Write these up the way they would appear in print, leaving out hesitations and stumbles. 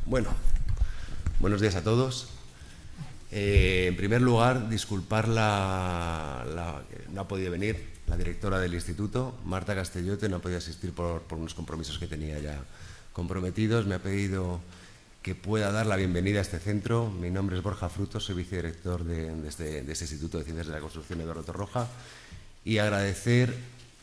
Bueno, buenos días a todos. En primer lugar, disculpar no ha podido venir la directora del instituto, Marta Castellote, no ha podido asistir por unos compromisos que tenía ya comprometidos. Me ha pedido que pueda dar la bienvenida a este centro. Mi nombre es Borja Frutos, soy vicedirector de este Instituto de Ciencias de la Construcción Eduardo Torroja, y agradecer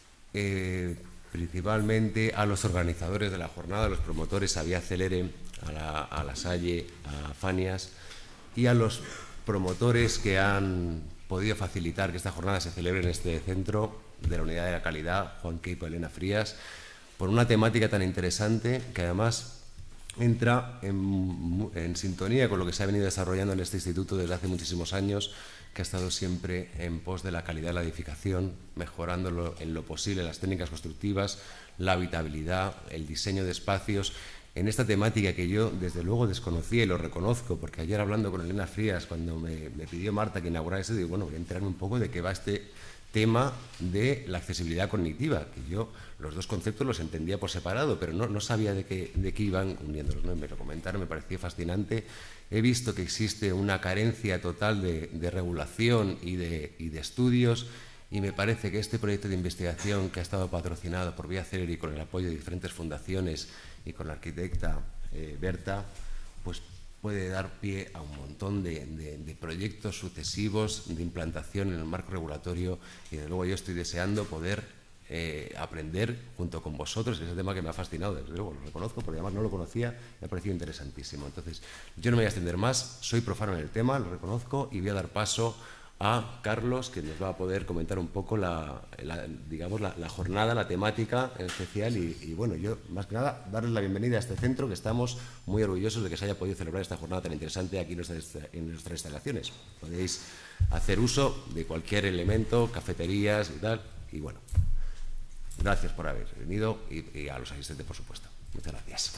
principalmente a los organizadores de la jornada, a los promotores, a Vía Celere, a La Salle, a Fanias, y a los promotores que han podido facilitar que esta jornada se celebre en este centro de la Unidad de la Calidad, Juan Queipo, Elena Frías, por una temática tan interesante que además entra en sintonía con lo que se ha venido desarrollando en este instituto desde hace muchísimos años, que ha estado siempre en pos de la calidad de la edificación, mejorando en lo posible las técnicas constructivas, la habitabilidad, el diseño de espacios, en esta temática que yo desde luego desconocía y lo reconozco, porque ayer hablando con Elena Frías, cuando me pidió Marta que inaugurara eso, digo, bueno, voy a enterarme un poco de qué va este tema de la accesibilidad cognitiva, que yo los dos conceptos los entendía por separado, pero no sabía de qué iban uniéndolos, ¿no? Me lo comentaron, me pareció fascinante. He visto que existe una carencia total de regulación y de estudios, y me parece que este proyecto de investigación, que ha estado patrocinado por Vía Celere y con el apoyo de diferentes fundaciones y con la arquitecta Berta, pues puede dar pie a un montón de proyectos sucesivos de implantación en el marco regulatorio, y desde luego yo estoy deseando poder aprender junto con vosotros ese tema que me ha fascinado. Desde luego lo reconozco porque además no lo conocía, me ha parecido interesantísimo. Entonces yo no me voy a extender más, soy profano en el tema, lo reconozco, y voy a dar paso a Carlos, que nos va a poder comentar un poco digamos, la jornada, la temática en especial, y bueno, yo más que nada darles la bienvenida a este centro, que estamos muy orgullosos de que se haya podido celebrar esta jornada tan interesante aquí en nuestras instalaciones. Podéis hacer uso de cualquier elemento, cafeterías y tal, y bueno, gracias por haber venido, y a los asistentes, por supuesto. Muchas gracias.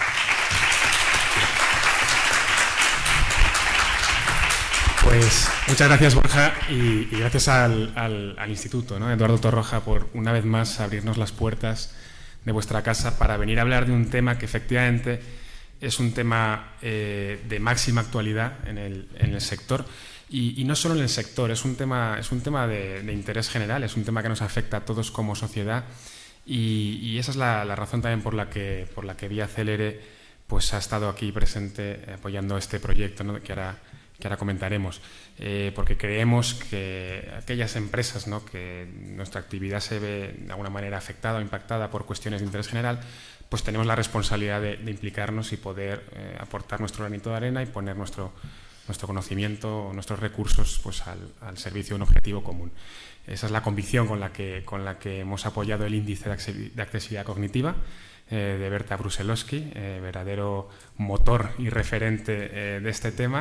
Pues muchas gracias, Borja, y gracias al Instituto, ¿no?, Eduardo Torroja, por una vez más abrirnos las puertas de vuestra casa para venir a hablar de un tema que efectivamente es un tema de máxima actualidad en el sector, y no solo en el sector, es un tema de interés general, es un tema que nos afecta a todos como sociedad, y esa es la razón también por la que Vía Celere pues ha estado aquí presente apoyando este proyecto, ¿no?, que ahora comentaremos, porque creemos que aquellas empresas, ¿no?, que nuestra actividad se ve de alguna manera afectada o impactada por cuestiones de interés general, pues tenemos la responsabilidad de implicarnos y poder aportar nuestro granito de arena y poner nuestro conocimiento, nuestros recursos, pues al servicio de un objetivo común. Esa es la convicción con la que hemos apoyado el índice de accesibilidad cognitiva de Berta Bruselowski, verdadero motor y referente de este tema.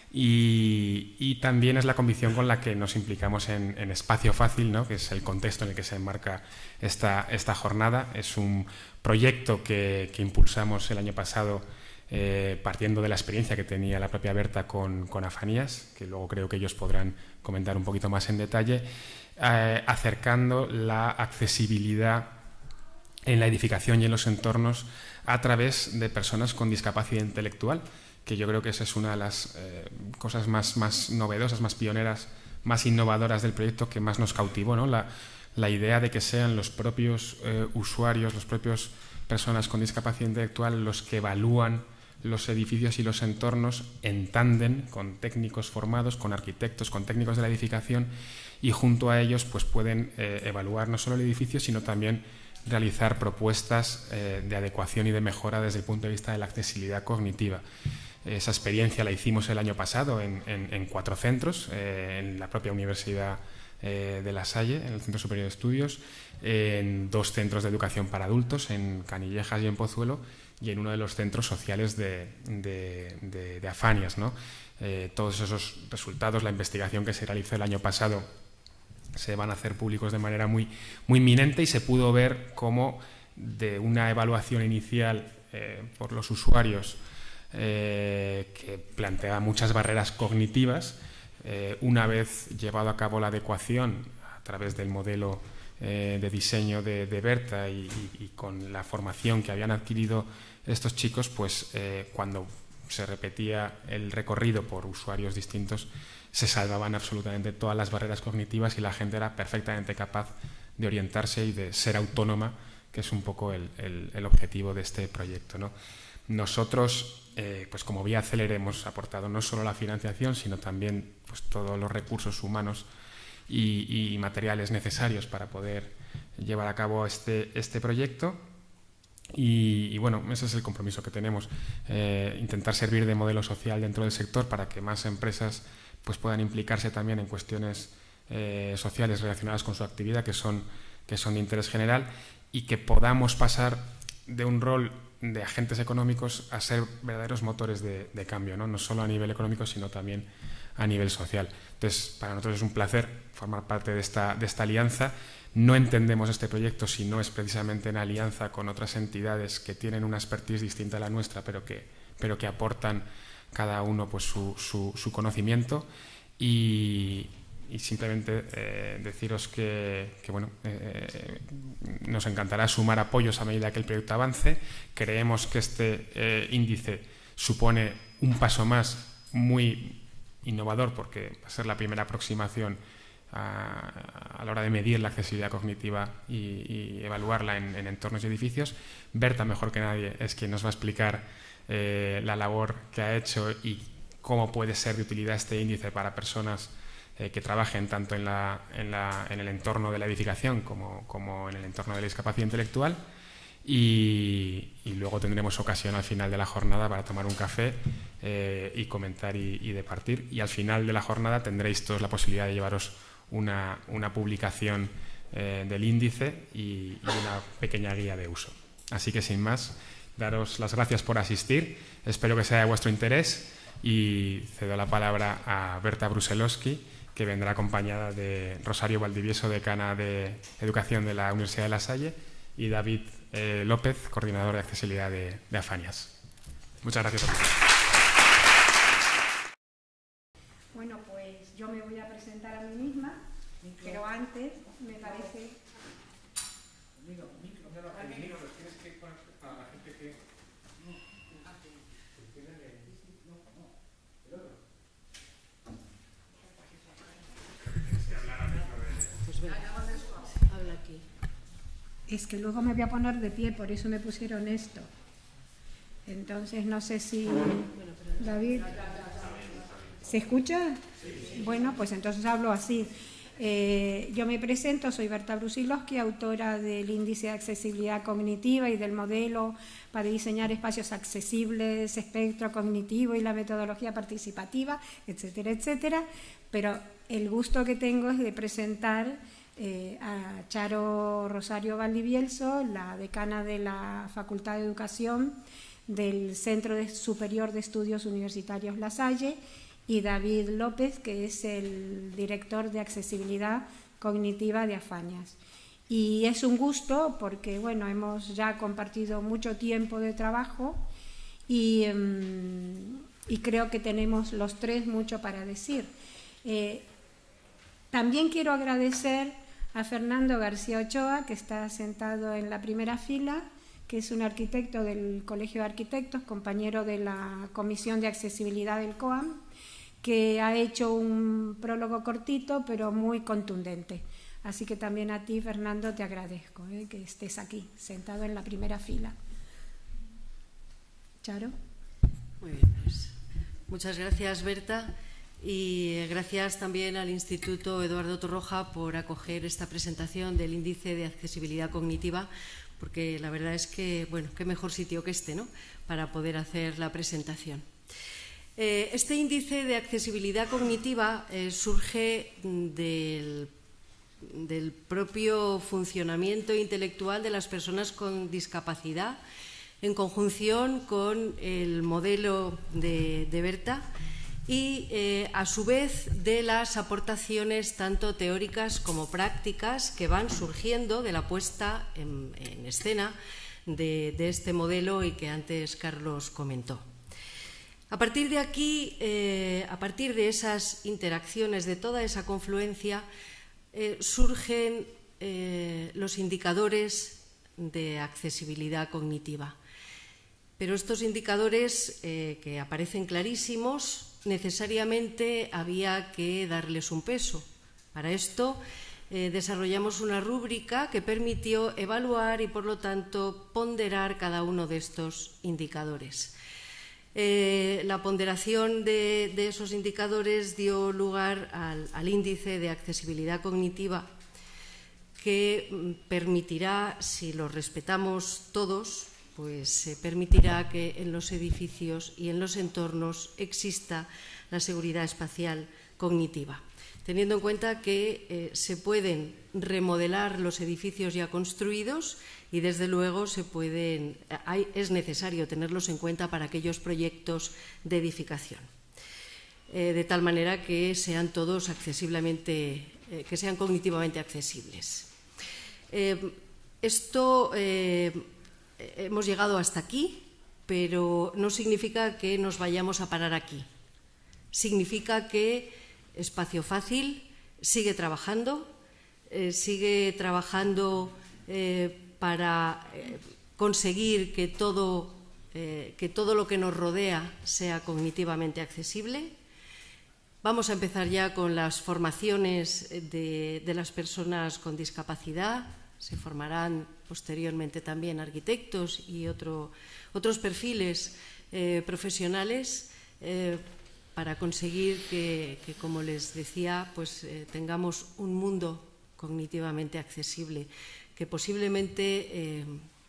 Y también es la convicción con la que nos implicamos en Espacio Fácil, ¿no?, que es el contexto en el que se enmarca esta jornada. Es un proyecto que impulsamos el año pasado partiendo de la experiencia que tenía la propia Berta con Afanías, que luego creo que ellos podrán comentar un poquito más en detalle, acercando la accesibilidad en la edificación y en los entornos a través de personas con discapacidad intelectual, que yo creo que esa es una de las cosas más novedosas, más pioneras, más innovadoras del proyecto, que más nos cautivó, ¿no? La idea de que sean los propios usuarios, los propios personas con discapacidad intelectual los que evalúan los edificios y los entornos en tándem con técnicos formados, con arquitectos, con técnicos de la edificación, y junto a ellos pues pueden evaluar no solo el edificio, sino también realizar propuestas de adecuación y de mejora desde el punto de vista de la accesibilidad cognitiva. Esa experiencia la hicimos el año pasado en 4 centros, en la propia Universidad de La Salle, en el Centro Superior de Estudios, en 2 centros de educación para adultos, en Canillejas y en Pozuelo, y en uno de los centros sociales de Afanías, ¿no? Todos esos resultados, la investigación que se realizó el año pasado, se van a hacer públicos de manera muy inminente, y se pudo ver cómo de una evaluación inicial por los usuarios que planteaba muchas barreras cognitivas, una vez llevado a cabo la adecuación a través del modelo de diseño de Berta y con la formación que habían adquirido estos chicos, pues cuando se repetía el recorrido por usuarios distintos, se salvaban absolutamente todas las barreras cognitivas y la gente era perfectamente capaz de orientarse y de ser autónoma, que es un poco el objetivo de este proyecto, ¿no? Nosotros, pues como Vía Célere, hemos aportado no solo la financiación, sino también pues, todos los recursos humanos y materiales necesarios para poder llevar a cabo este proyecto. Y bueno, ese es el compromiso que tenemos, intentar servir de modelo social dentro del sector para que más empresas pues, puedan implicarse también en cuestiones sociales relacionadas con su actividad, que son de interés general, y que podamos pasar de un rol de agentes económicos a ser verdaderos motores de cambio, ¿no? No solo a nivel económico, sino también a nivel social. Entonces, para nosotros es un placer formar parte de esta alianza. No entendemos este proyecto si no es precisamente en alianza con otras entidades que tienen una expertise distinta a la nuestra, pero que aportan cada uno pues, su conocimiento. Y simplemente deciros que bueno, nos encantará sumar apoyos a medida que el proyecto avance. Creemos que este índice supone un paso más muy innovador, porque va a ser la primera aproximación a la hora de medir la accesibilidad cognitiva y evaluarla en entornos y edificios. Berta, mejor que nadie, es quien nos va a explicar la labor que ha hecho y cómo puede ser de utilidad este índice para personas que trabajen tanto en el entorno de la edificación como en el entorno de la discapacidad intelectual. Y luego tendremos ocasión al final de la jornada para tomar un café y comentar y departir. Y al final de la jornada tendréis todos la posibilidad de llevaros una publicación del índice y una pequeña guía de uso. Así que sin más, daros las gracias por asistir. Espero que sea de vuestro interés y cedo la palabra a Berta Bruselowski, que vendrá acompañada de Rosario Valdivieso, decana de Educación de la Universidad de La Salle, y David López, coordinador de accesibilidad de Afanias. Muchas gracias a todos. Bueno, pues yo me voy a presentar a mí misma, pero antes me parece... Habla aquí. Es que luego me voy a poner de pie, por eso me pusieron esto. Entonces no sé si... David... ¿Se escucha? Bueno, pues entonces hablo así. Yo me presento, soy Berta Brusilowski, autora del Índice de Accesibilidad Cognitiva y del modelo para diseñar espacios accesibles, espectro cognitivo y la metodología participativa, etcétera, etcétera. Pero el gusto que tengo es de presentar a Charo Rosario Valdivieso, la decana de la Facultad de Educación del Centro Superior de Estudios Universitarios La Salle, y David López, que es el director de accesibilidad cognitiva de Afanias. Y es un gusto porque, bueno, hemos ya compartido mucho tiempo de trabajo y creo que tenemos los tres mucho para decir. También quiero agradecer a Fernando García Ochoa, que está sentado en la primera fila, que es un arquitecto del Colegio de Arquitectos, compañero de la Comisión de Accesibilidad del COAM, que ha hecho un prólogo cortito pero muy contundente. Así que también a ti, Fernando, te agradezco que estés aquí, sentado en la primera fila. Charo. Muy bien, pues muchas gracias, Berta, y gracias también al Instituto Eduardo Torroja por acoger esta presentación del Índice de Accesibilidad Cognitiva, porque la verdad es que, bueno, qué mejor sitio que este, ¿no?, para poder hacer la presentación. Este índice de accesibilidad cognitiva surge del propio funcionamiento intelectual de las personas con discapacidad, en conjunción con el modelo de Berta y, a su vez, de las aportaciones tanto teóricas como prácticas que van surgiendo de la puesta en escena de este modelo y que antes Carlos comentó. A partir de aquí, a partir de esas interacciones, de toda esa confluencia, surgen los indicadores de accesibilidad cognitiva. Pero estos indicadores que aparecen clarísimos, necesariamente había que darles un peso. Para esto desarrollamos una rúbrica que permitió evaluar y, por lo tanto, ponderar cada uno de estos indicadores. La ponderación de esos indicadores dio lugar al índice de accesibilidad cognitiva, que permitirá, si lo respetamos todos, pues permitirá que en los edificios y en los entornos exista la seguridad espacial cognitiva. Teniendo en cuenta que se pueden remodelar los edificios ya construidos y, desde luego, es necesario tenerlos en cuenta para aquellos proyectos de edificación, de tal manera que sean todos que sean cognitivamente accesibles. Hemos llegado hasta aquí, pero no significa que nos vayamos a parar aquí. Significa que Espacio Fácil sigue trabajando para conseguir que todo lo que nos rodea sea cognitivamente accesible. Vamos a empezar ya con las formaciones de las personas con discapacidad. Se formarán posteriormente también arquitectos y otros perfiles profesionales para conseguir que, como les decía, pues tengamos un mundo cognitivamente accesible, que posiblemente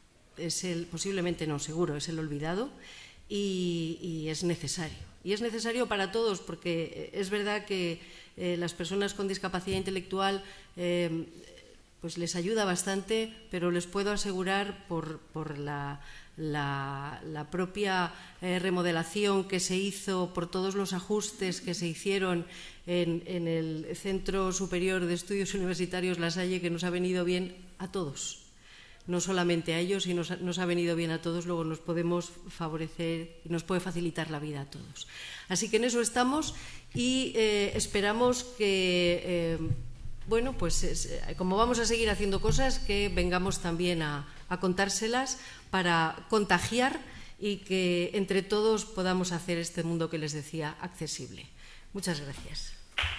seguro es el olvidado, y es necesario. Y es necesario para todos, porque es verdad que las personas con discapacidad intelectual pues les ayuda bastante, pero les puedo asegurar por la propia remodelación que se hizo, por todos los ajustes que se hicieron en el Centro Superior de Estudios Universitarios La Salle, que nos ha venido bien a todos. No solamente a ellos, sino nos ha venido bien a todos, luego nos podemos favorecer y nos puede facilitar la vida a todos. Así que en eso estamos y esperamos que, bueno, pues como vamos a seguir haciendo cosas, que vengamos también a contárselas para contagiar y que entre todos podamos hacer este mundo que les decía accesible. Muchas gracias.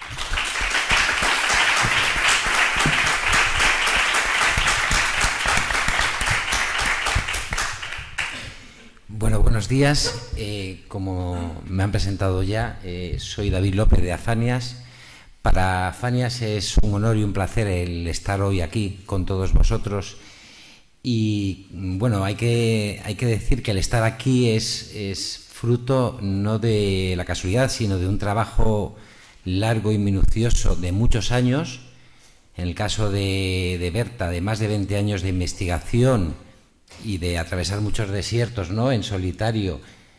Bueno, buenos días. Como me han presentado ya, soy David López de Afanias. Para Afanias es un honor y un placer el estar hoy aquí con todos vosotros. Y bueno, hay que decir que el estar aquí es fruto no de la casualidad, sino de un trabajo largo y minucioso de muchos años. En el caso de Berta, de más de 20 años de investigación y de atravesar muchos desiertos, ¿no?, en solitario,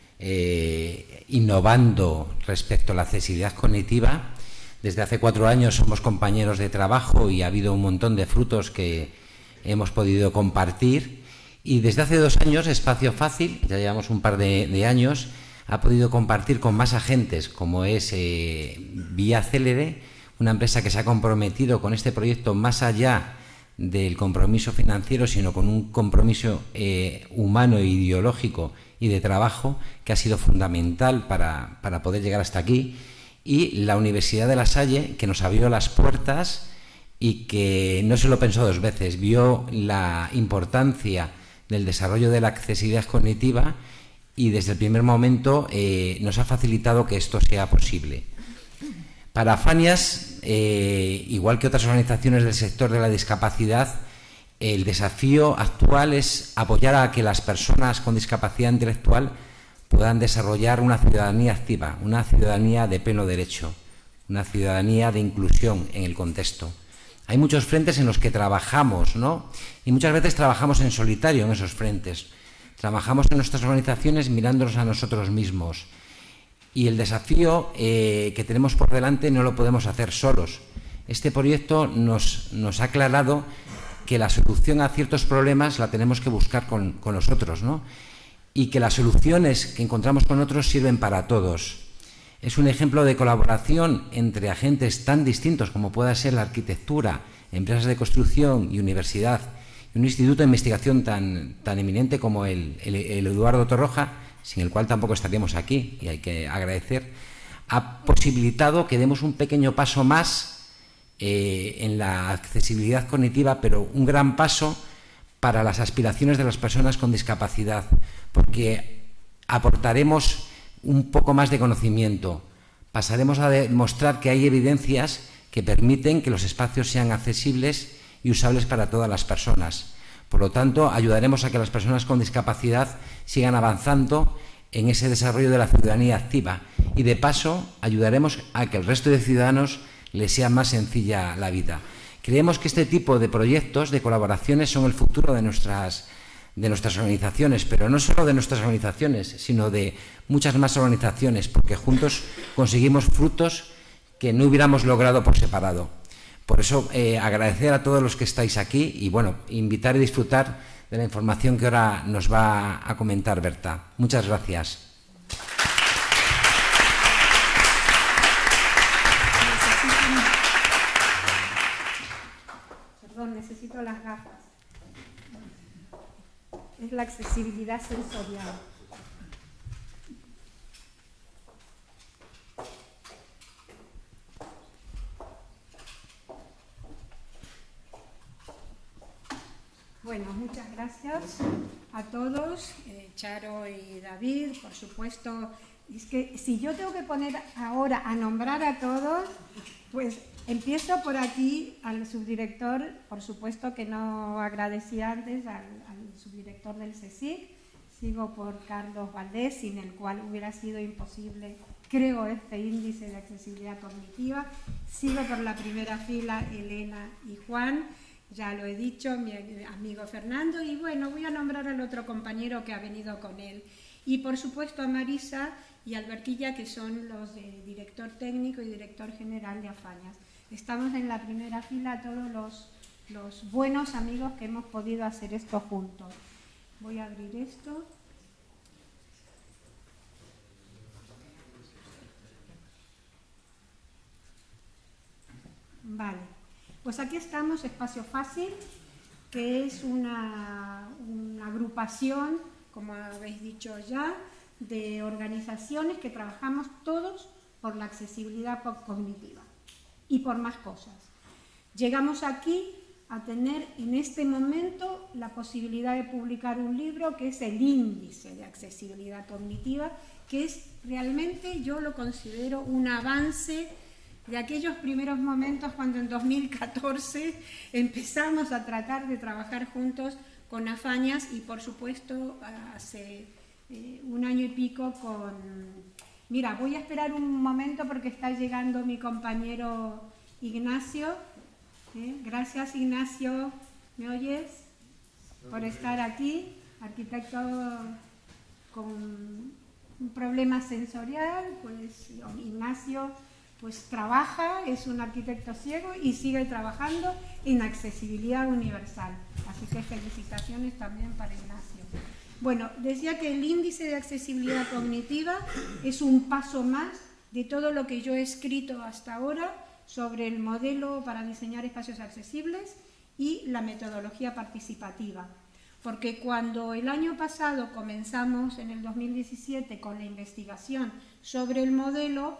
innovando respecto a la accesibilidad cognitiva. Desde hace 4 años somos compañeros de trabajo y ha habido un montón de frutos que hemos podido compartir. Y desde hace 2 años Espacio Fácil, ya llevamos un par de años, ha podido compartir con más agentes, como es Vía Célere, una empresa que se ha comprometido con este proyecto más allá del compromiso financiero, sino con un compromiso humano e ideológico y de trabajo que ha sido fundamental para poder llegar hasta aquí. Y la Universidad de La Salle, que nos abrió las puertas y que no se lo pensó 2 veces, vio la importancia del desarrollo de la accesibilidad cognitiva y desde el primer momento nos ha facilitado que esto sea posible. Para Afanias, igual que otras organizaciones del sector de la discapacidad, el desafío actual es apoyar a que las personas con discapacidad intelectual puedan desarrollar una ciudadanía activa, una ciudadanía de pleno derecho, una ciudadanía de inclusión en el contexto. Hay muchos frentes en los que trabajamos, ¿no? Y muchas veces trabajamos en solitario en esos frentes. Trabajamos en nuestras organizaciones mirándonos a nosotros mismos. Y el desafío que tenemos por delante no lo podemos hacer solos. Este proyecto nos ha aclarado que la solución a ciertos problemas la tenemos que buscar con nosotros, ¿no? Y que las soluciones que encontramos con otros sirven para todos. Es un ejemplo de colaboración entre agentes tan distintos como pueda ser la arquitectura, empresas de construcción y universidad, y un instituto de investigación tan eminente como el Eduardo Torroja, sin el cual tampoco estaríamos aquí, y hay que agradecer, ha posibilitado que demos un pequeño paso más en la accesibilidad cognitiva, pero un gran paso para las aspiraciones de las personas con discapacidad, porque aportaremos un poco más de conocimiento, pasaremos a demostrar que hay evidencias que permiten que los espacios sean accesibles y usables para todas las personas. Por lo tanto, ayudaremos a que las personas con discapacidad sigan avanzando en ese desarrollo de la ciudadanía activa y, de paso, ayudaremos a que el resto de ciudadanos les sea más sencilla la vida. Creemos que este tipo de proyectos, de colaboraciones, son el futuro de nuestras organizaciones, pero no solo de nuestras organizaciones, sino de muchas más organizaciones, porque juntos conseguimos frutos que no hubiéramos logrado por separado. Por eso, agradecer a todos los que estáis aquí y, bueno, invitar y disfrutar de la información que ahora nos va a comentar Berta. Muchas gracias. Perdón, necesito las gafas. Es la accesibilidad sensorial. Bueno, muchas gracias a todos, Charo y David, por supuesto. Es que si yo tengo que poner ahora a nombrar a todos, pues empiezo por aquí al subdirector, por supuesto que no agradecí antes al subdirector del CSIC, sigo por Carlos Valdés, sin el cual hubiera sido imposible, creo, este índice de accesibilidad cognitiva, sigo por la primera fila Elena y Juan, ya lo he dicho, mi amigo Fernando, y bueno, voy a nombrar al otro compañero que ha venido con él. Y por supuesto a Marisa y Alberquilla, que son los de director técnico y director general de Afañas. Estamos en la primera fila todos los buenos amigos que hemos podido hacer esto juntos. Voy a abrir esto. Vale. Pues aquí estamos, Espacio Fácil, que es una agrupación, como habéis dicho ya, de organizaciones que trabajamos todos por la accesibilidad cognitiva y por más cosas. Llegamos aquí a tener en este momento la posibilidad de publicar un libro que es el Índice de Accesibilidad Cognitiva, que es realmente, yo lo considero un avance de aquellos primeros momentos cuando en 2014 empezamos a tratar de trabajar juntos con Afañas y, por supuesto, hace un año y pico con... Mira, voy a esperar un momento porque está llegando mi compañero Ignacio. Gracias, Ignacio, ¿me oyes? Por estar aquí, arquitecto con un problema sensorial, pues Ignacio pues trabaja, es un arquitecto ciego y sigue trabajando en accesibilidad universal. Así que felicitaciones también para Ignacio. Bueno, decía que el índice de accesibilidad cognitiva es un paso más de todo lo que yo he escrito hasta ahora sobre el modelo para diseñar espacios accesibles y la metodología participativa. Porque cuando el año pasado comenzamos, en el 2017, con la investigación sobre el modelo,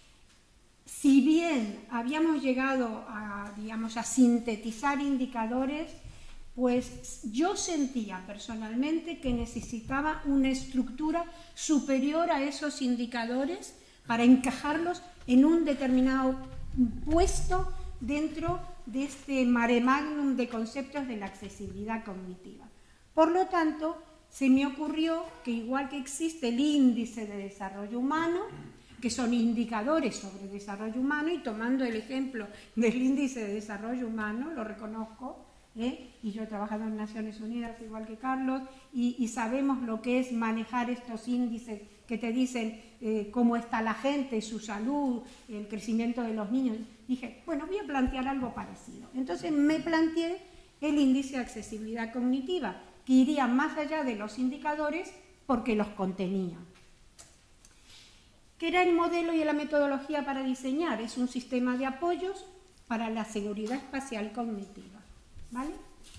si bien habíamos llegado a, digamos, a sintetizar indicadores, pues yo sentía personalmente que necesitaba una estructura superior a esos indicadores para encajarlos en un determinado puesto dentro de este mare magnum de conceptos de la accesibilidad cognitiva. Por lo tanto, se me ocurrió que igual que existe el índice de desarrollo humano, que son indicadores sobre desarrollo humano, y tomando el ejemplo del índice de desarrollo humano, lo reconozco, y yo he trabajado en Naciones Unidas igual que Carlos, y sabemos lo que es manejar estos índices que te dicen cómo está la gente, su salud, el crecimiento de los niños. Dije, bueno, voy a plantear algo parecido. Entonces me planteé el índice de accesibilidad cognitiva, que iría más allá de los indicadores porque los contenía. que era el modelo y la metodología para diseñar. Es un sistema de apoyos para la seguridad espacial cognitiva, ¿vale?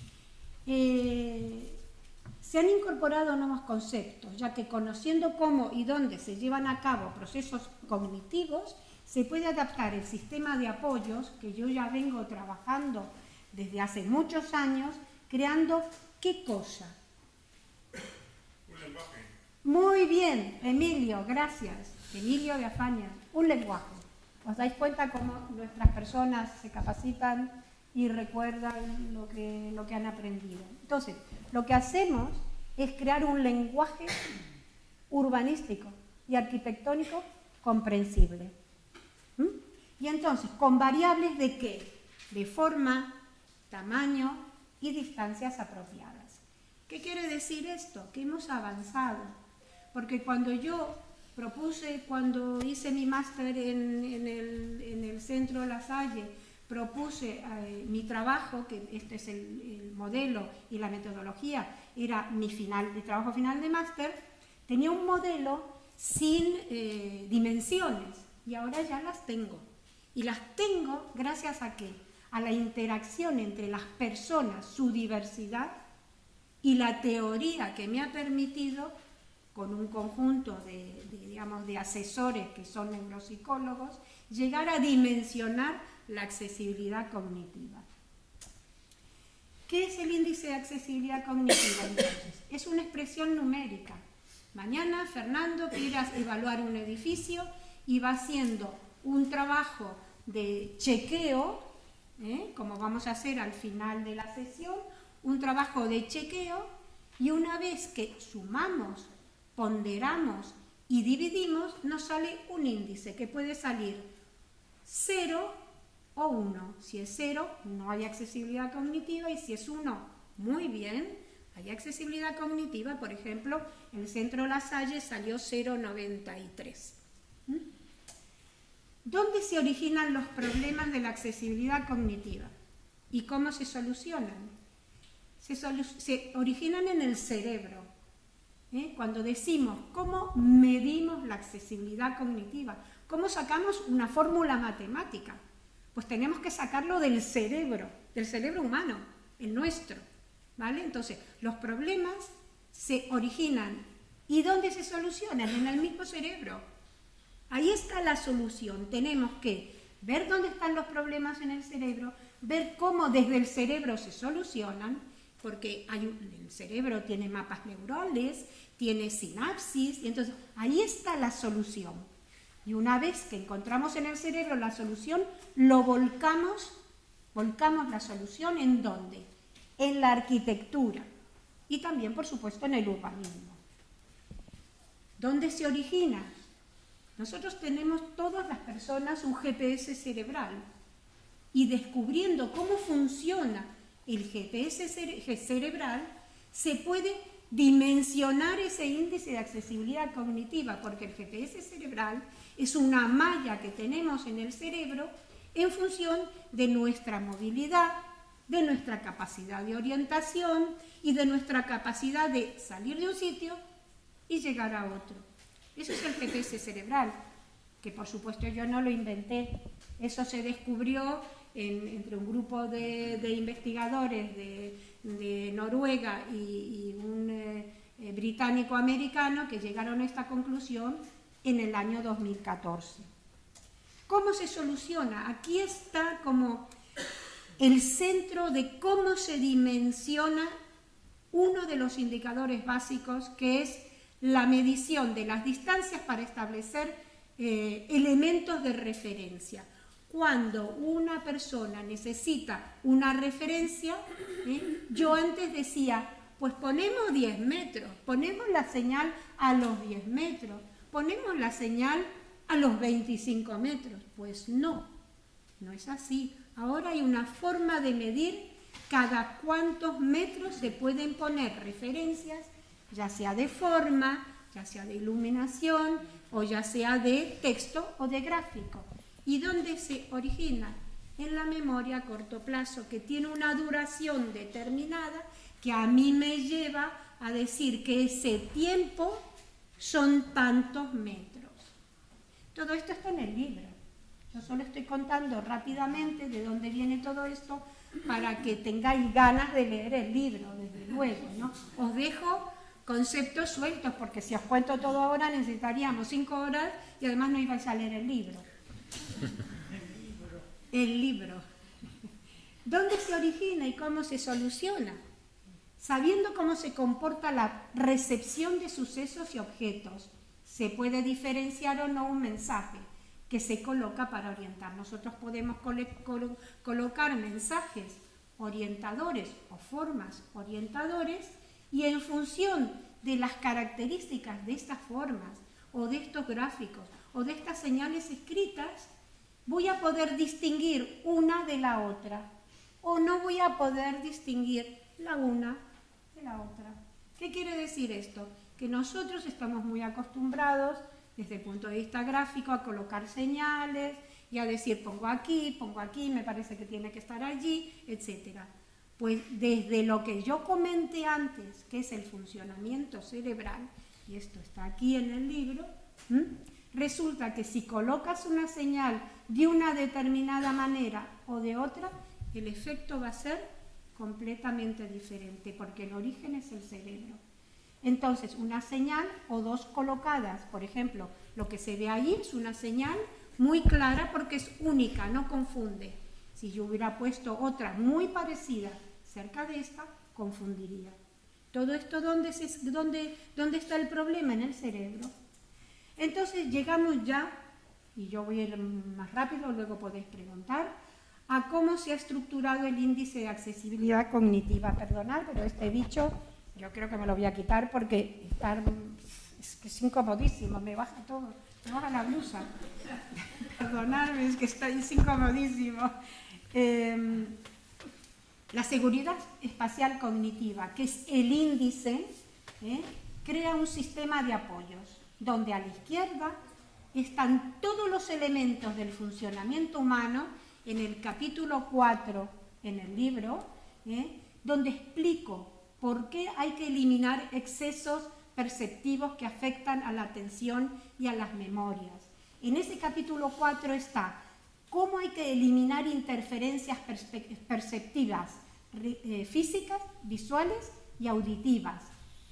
Se han incorporado nuevos conceptos, ya que conociendo cómo y dónde se llevan a cabo procesos cognitivos, se puede adaptar el sistema de apoyos, que yo ya vengo trabajando desde hace muchos años, creando ¿qué cosa? Un lenguaje. Muy bien, Emilio, gracias. Emilio de Afañas, un lenguaje. ¿Os dais cuenta cómo nuestras personas se capacitan y recuerdan lo que han aprendido? Entonces, lo que hacemos es crear un lenguaje urbanístico y arquitectónico comprensible. Y entonces, con variables de ¿qué? De forma, tamaño y distancias apropiadas. ¿Qué quiere decir esto? Que hemos avanzado. Porque cuando yo propuse, cuando hice mi máster en el Centro La Salle, propuse mi trabajo, que este es el modelo y la metodología, era mi trabajo final de máster, tenía un modelo sin dimensiones y ahora ya las tengo. Y las tengo gracias a ¿qué? A la interacción entre las personas, su diversidad y la teoría que me ha permitido, con un conjunto de asesores que son neuropsicólogos, llegar a dimensionar la accesibilidad cognitiva. ¿Qué es el índice de accesibilidad cognitiva entonces? Es una expresión numérica. Mañana Fernando quiere evaluar un edificio y va haciendo un trabajo de chequeo, como vamos a hacer al final de la sesión, un trabajo de chequeo, y una vez que sumamos, ponderamos y dividimos, nos sale un índice que puede salir 0 o 1. Si es 0, no hay accesibilidad cognitiva, y si es 1, muy bien, hay accesibilidad cognitiva. Por ejemplo, el Centro La Salle salió 0,93. ¿Dónde se originan los problemas de la accesibilidad cognitiva? ¿Y cómo se solucionan? Se originan en el cerebro. Cuando decimos cómo medimos la accesibilidad cognitiva, cómo sacamos una fórmula matemática, pues tenemos que sacarlo del cerebro humano, el nuestro, ¿vale? Entonces, los problemas se originan. ¿Y dónde se solucionan? En el mismo cerebro. Ahí está la solución. Tenemos que ver dónde están los problemas en el cerebro, ver cómo desde el cerebro se solucionan, porque el cerebro tiene mapas neurales, tiene sinapsis, y entonces ahí está la solución. Y una vez que encontramos en el cerebro la solución, lo volcamos la solución ¿en dónde? En la arquitectura y también, por supuesto, en el urbanismo. ¿Dónde se origina? Nosotros tenemos, todas las personas, un GPS cerebral, y descubriendo cómo funciona el GPS cerebral, se puede dimensionar ese índice de accesibilidad cognitiva, porque el GPS cerebral es una malla que tenemos en el cerebro en función de nuestra movilidad, de nuestra capacidad de orientación y de nuestra capacidad de salir de un sitio y llegar a otro. Eso es el GPS cerebral, que por supuesto yo no lo inventé. Eso se descubrió entre un grupo de investigadores de Noruega y un británico-americano que llegaron a esta conclusión en el año 2014. ¿Cómo se soluciona? Aquí está como el centro de cómo se dimensiona uno de los indicadores básicos, que es la medición de las distancias para establecer elementos de referencia. Cuando una persona necesita una referencia, yo antes decía, pues ponemos 10 metros, ponemos la señal a los 10 metros, ponemos la señal a los 25 metros. Pues no, no es así. Ahora hay una forma de medir cada cuántos metros se pueden poner referencias, ya sea de forma, ya sea de iluminación, o ya sea de texto o de gráfico. ¿Y dónde se origina? En la memoria a corto plazo, que tiene una duración determinada, que a mí me lleva a decir que ese tiempo son tantos metros. Todo esto está en el libro. Yo solo estoy contando rápidamente de dónde viene todo esto para que tengáis ganas de leer el libro, desde luego, ¿no? Os dejo conceptos sueltos, porque si os cuento todo ahora necesitaríamos 5 horas y además no ibais a leer el libro. El libro. ¿Dónde se origina y cómo se soluciona? Sabiendo cómo se comporta la recepción de sucesos y objetos, se puede diferenciar o no un mensaje que se coloca para orientar. Nosotros podemos colocar mensajes orientadores o formas orientadores y en función de las características de estas formas o de estos gráficos o de estas señales escritas, voy a poder distinguir una de la otra o no voy a poder distinguir la una de la otra. ¿Qué quiere decir esto? Que nosotros estamos muy acostumbrados desde el punto de vista gráfico a colocar señales y a decir pongo aquí, me parece que tiene que estar allí, etc. Pues desde lo que yo comenté antes, que es el funcionamiento cerebral, y esto está aquí en el libro, resulta que si colocas una señal de una determinada manera o de otra, el efecto va a ser completamente diferente, porque el origen es el cerebro. Entonces, una señal o dos colocadas, por ejemplo, lo que se ve ahí es una señal muy clara porque es única, no confunde. Si yo hubiera puesto otra muy parecida cerca de esta, confundiría. Todo esto, ¿dónde está el problema? En el cerebro. Entonces, llegamos ya, y yo voy a ir más rápido, luego podéis preguntar, a cómo se ha estructurado el índice de accesibilidad cognitiva. Perdonad, pero este bicho yo creo que me lo voy a quitar porque es incomodísimo, me baja todo, me baja la blusa. Perdonadme, es que está incomodísimo. La seguridad espacial cognitiva, que es el índice, crea un sistema de apoyos, donde a la izquierda están todos los elementos del funcionamiento humano en el capítulo 4 en el libro, donde explico por qué hay que eliminar excesos perceptivos que afectan a la atención y a las memorias. En ese capítulo 4 está cómo hay que eliminar interferencias perceptivas, físicas, visuales y auditivas.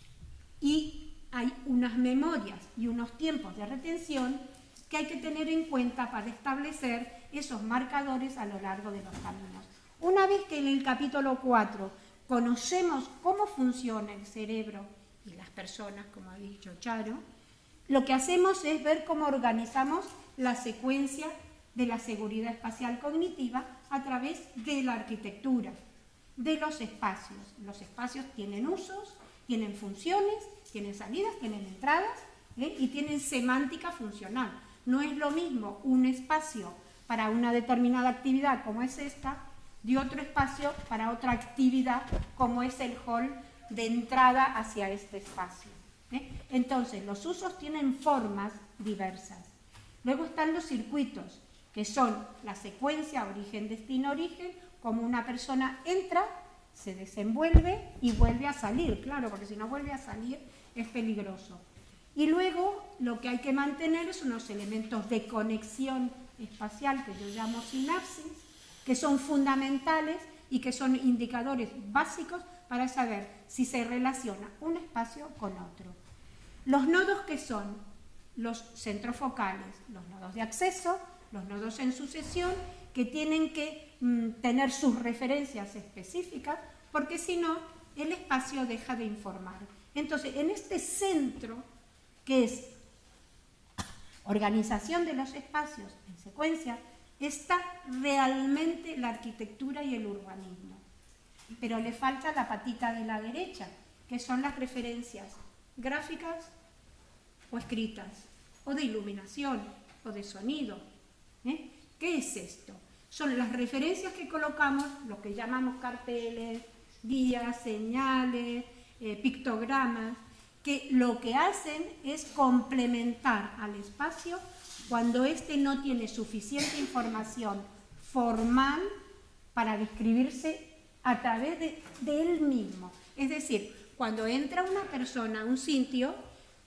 Y hay unas memorias y unos tiempos de retención que hay que tener en cuenta para establecer esos marcadores a lo largo de los caminos. Una vez que en el capítulo 4 conocemos cómo funciona el cerebro y las personas, como ha dicho Charo, lo que hacemos es ver cómo organizamos la secuencia de la seguridad espacial cognitiva a través de la arquitectura, de los espacios. Los espacios tienen usos, tienen funciones, tienen salidas, tienen entradas, y tienen semántica funcional. No es lo mismo un espacio para una determinada actividad como es esta, de otro espacio para otra actividad como es el hall de entrada hacia este espacio. Entonces, los usos tienen formas diversas. Luego están los circuitos, que son la secuencia origen, destino, origen, como una persona entra, se desenvuelve y vuelve a salir, claro, porque si no vuelve a salir es peligroso. Y luego lo que hay que mantener son unos elementos de conexión espacial que yo llamo sinapsis, que son fundamentales y que son indicadores básicos para saber si se relaciona un espacio con otro. Los nodos que son los centros focales, los nodos de acceso, los nodos en sucesión, que tienen que tener sus referencias específicas, porque si no, el espacio deja de informar. Entonces, en este centro, que es organización de los espacios en secuencia, está realmente la arquitectura y el urbanismo. Pero le falta la patita de la derecha, que son las referencias gráficas o escritas, o de iluminación, o de sonido. ¿Qué es esto? Son las referencias que colocamos, lo que llamamos carteles, guías, señales, pictogramas, que lo que hacen es complementar al espacio cuando éste no tiene suficiente información formal para describirse a través de él mismo. Es decir, cuando entra una persona a un sitio,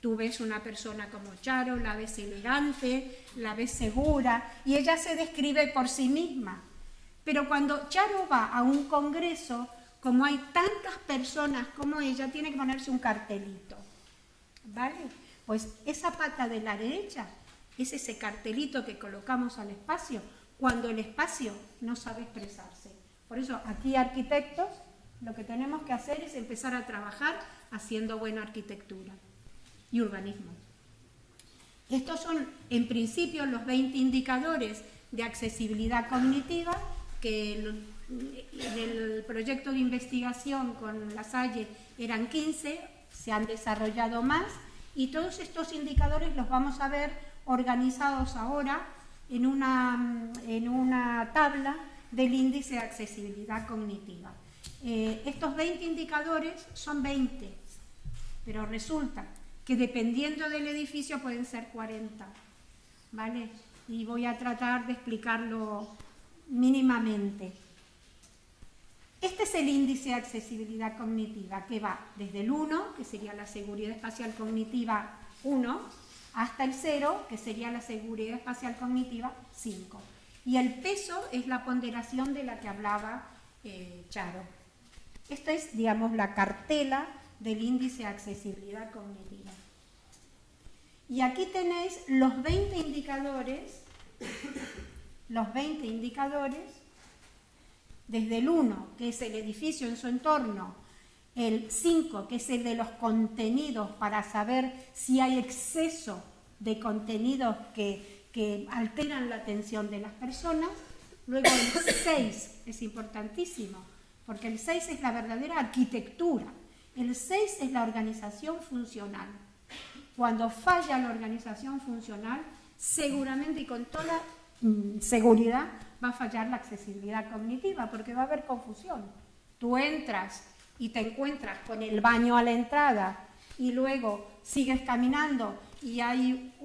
Tú ves una persona como Charo, la ves elegante, la ves segura, y ella se describe por sí misma. Pero cuando Charo va a un congreso, como hay tantas personas como ella, tiene que ponerse un cartelito, ¿vale? Pues esa pata de la derecha es ese cartelito que colocamos al espacio, cuando el espacio no sabe expresarse. Por eso, aquí arquitectos, lo que tenemos que hacer es empezar a trabajar haciendo buena arquitectura y urbanismo. Estos son, en principio, los 20 indicadores de accesibilidad cognitiva que en el proyecto de investigación con La Salle eran 15, se han desarrollado más, y todos estos indicadores los vamos a ver organizados ahora en una tabla del índice de accesibilidad cognitiva. Estos 20 indicadores son 20, pero resulta que dependiendo del edificio pueden ser 40, ¿vale? Y voy a tratar de explicarlo mínimamente. Este es el índice de accesibilidad cognitiva, que va desde el 1, que sería la seguridad espacial cognitiva 1, hasta el 0, que sería la seguridad espacial cognitiva 5. Y el peso es la ponderación de la que hablaba Charo. Esta es, digamos, la cartela del índice de accesibilidad cognitiva. Y aquí tenéis los 20 indicadores, desde el 1, que es el edificio en su entorno, el 5, que es el de los contenidos, para saber si hay exceso de contenidos que alteran la atención de las personas. Luego el 6 es importantísimo, porque el 6 es la verdadera arquitectura. El 6 es la organización funcional. Cuando falla la organización funcional, seguramente y con toda seguridad va a fallar la accesibilidad cognitiva, porque va a haber confusión. Tú entras y te encuentras con el baño a la entrada y luego sigues caminando y hay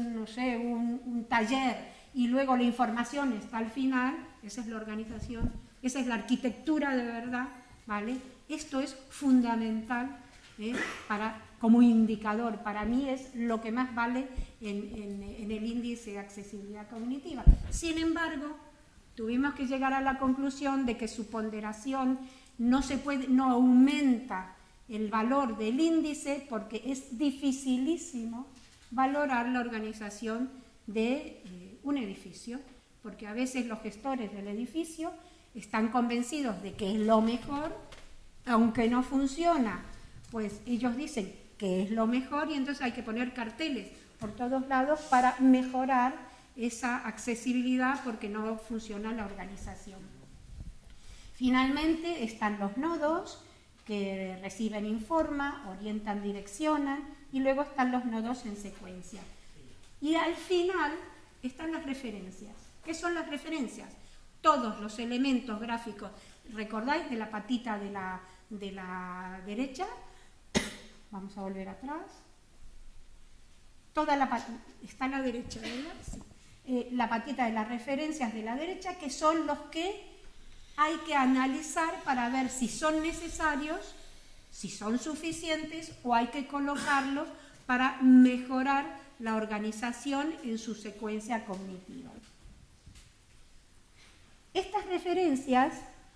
un taller y luego la información está al final. Esa es la organización, esa es la arquitectura de verdad, ¿vale? Esto es fundamental como indicador. Para mí es lo que más vale en el índice de accesibilidad cognitiva. Sin embargo, tuvimos que llegar a la conclusión de que su ponderación no aumenta el valor del índice, porque es dificilísimo valorar la organización de un edificio, porque a veces los gestores del edificio están convencidos de que es lo mejor, aunque no funciona, pues ellos dicen que es lo mejor, y entonces hay que poner carteles por todos lados para mejorar esa accesibilidad, porque no funciona la organización. Finalmente están los nodos, que reciben, informan, orientan, direccionan, y luego están los nodos en secuencia. Y al final están las referencias. ¿Qué son las referencias? Todos los elementos gráficos, ¿recordáis? De la patita de la derecha. Vamos a volver atrás. Toda la patita está a la derecha, ¿verdad? Sí. La patita de las referencias de la derecha, que son los que hay que analizar para ver si son necesarios, si son suficientes, o hay que colocarlos para mejorar la organización en su secuencia cognitiva. Estas referencias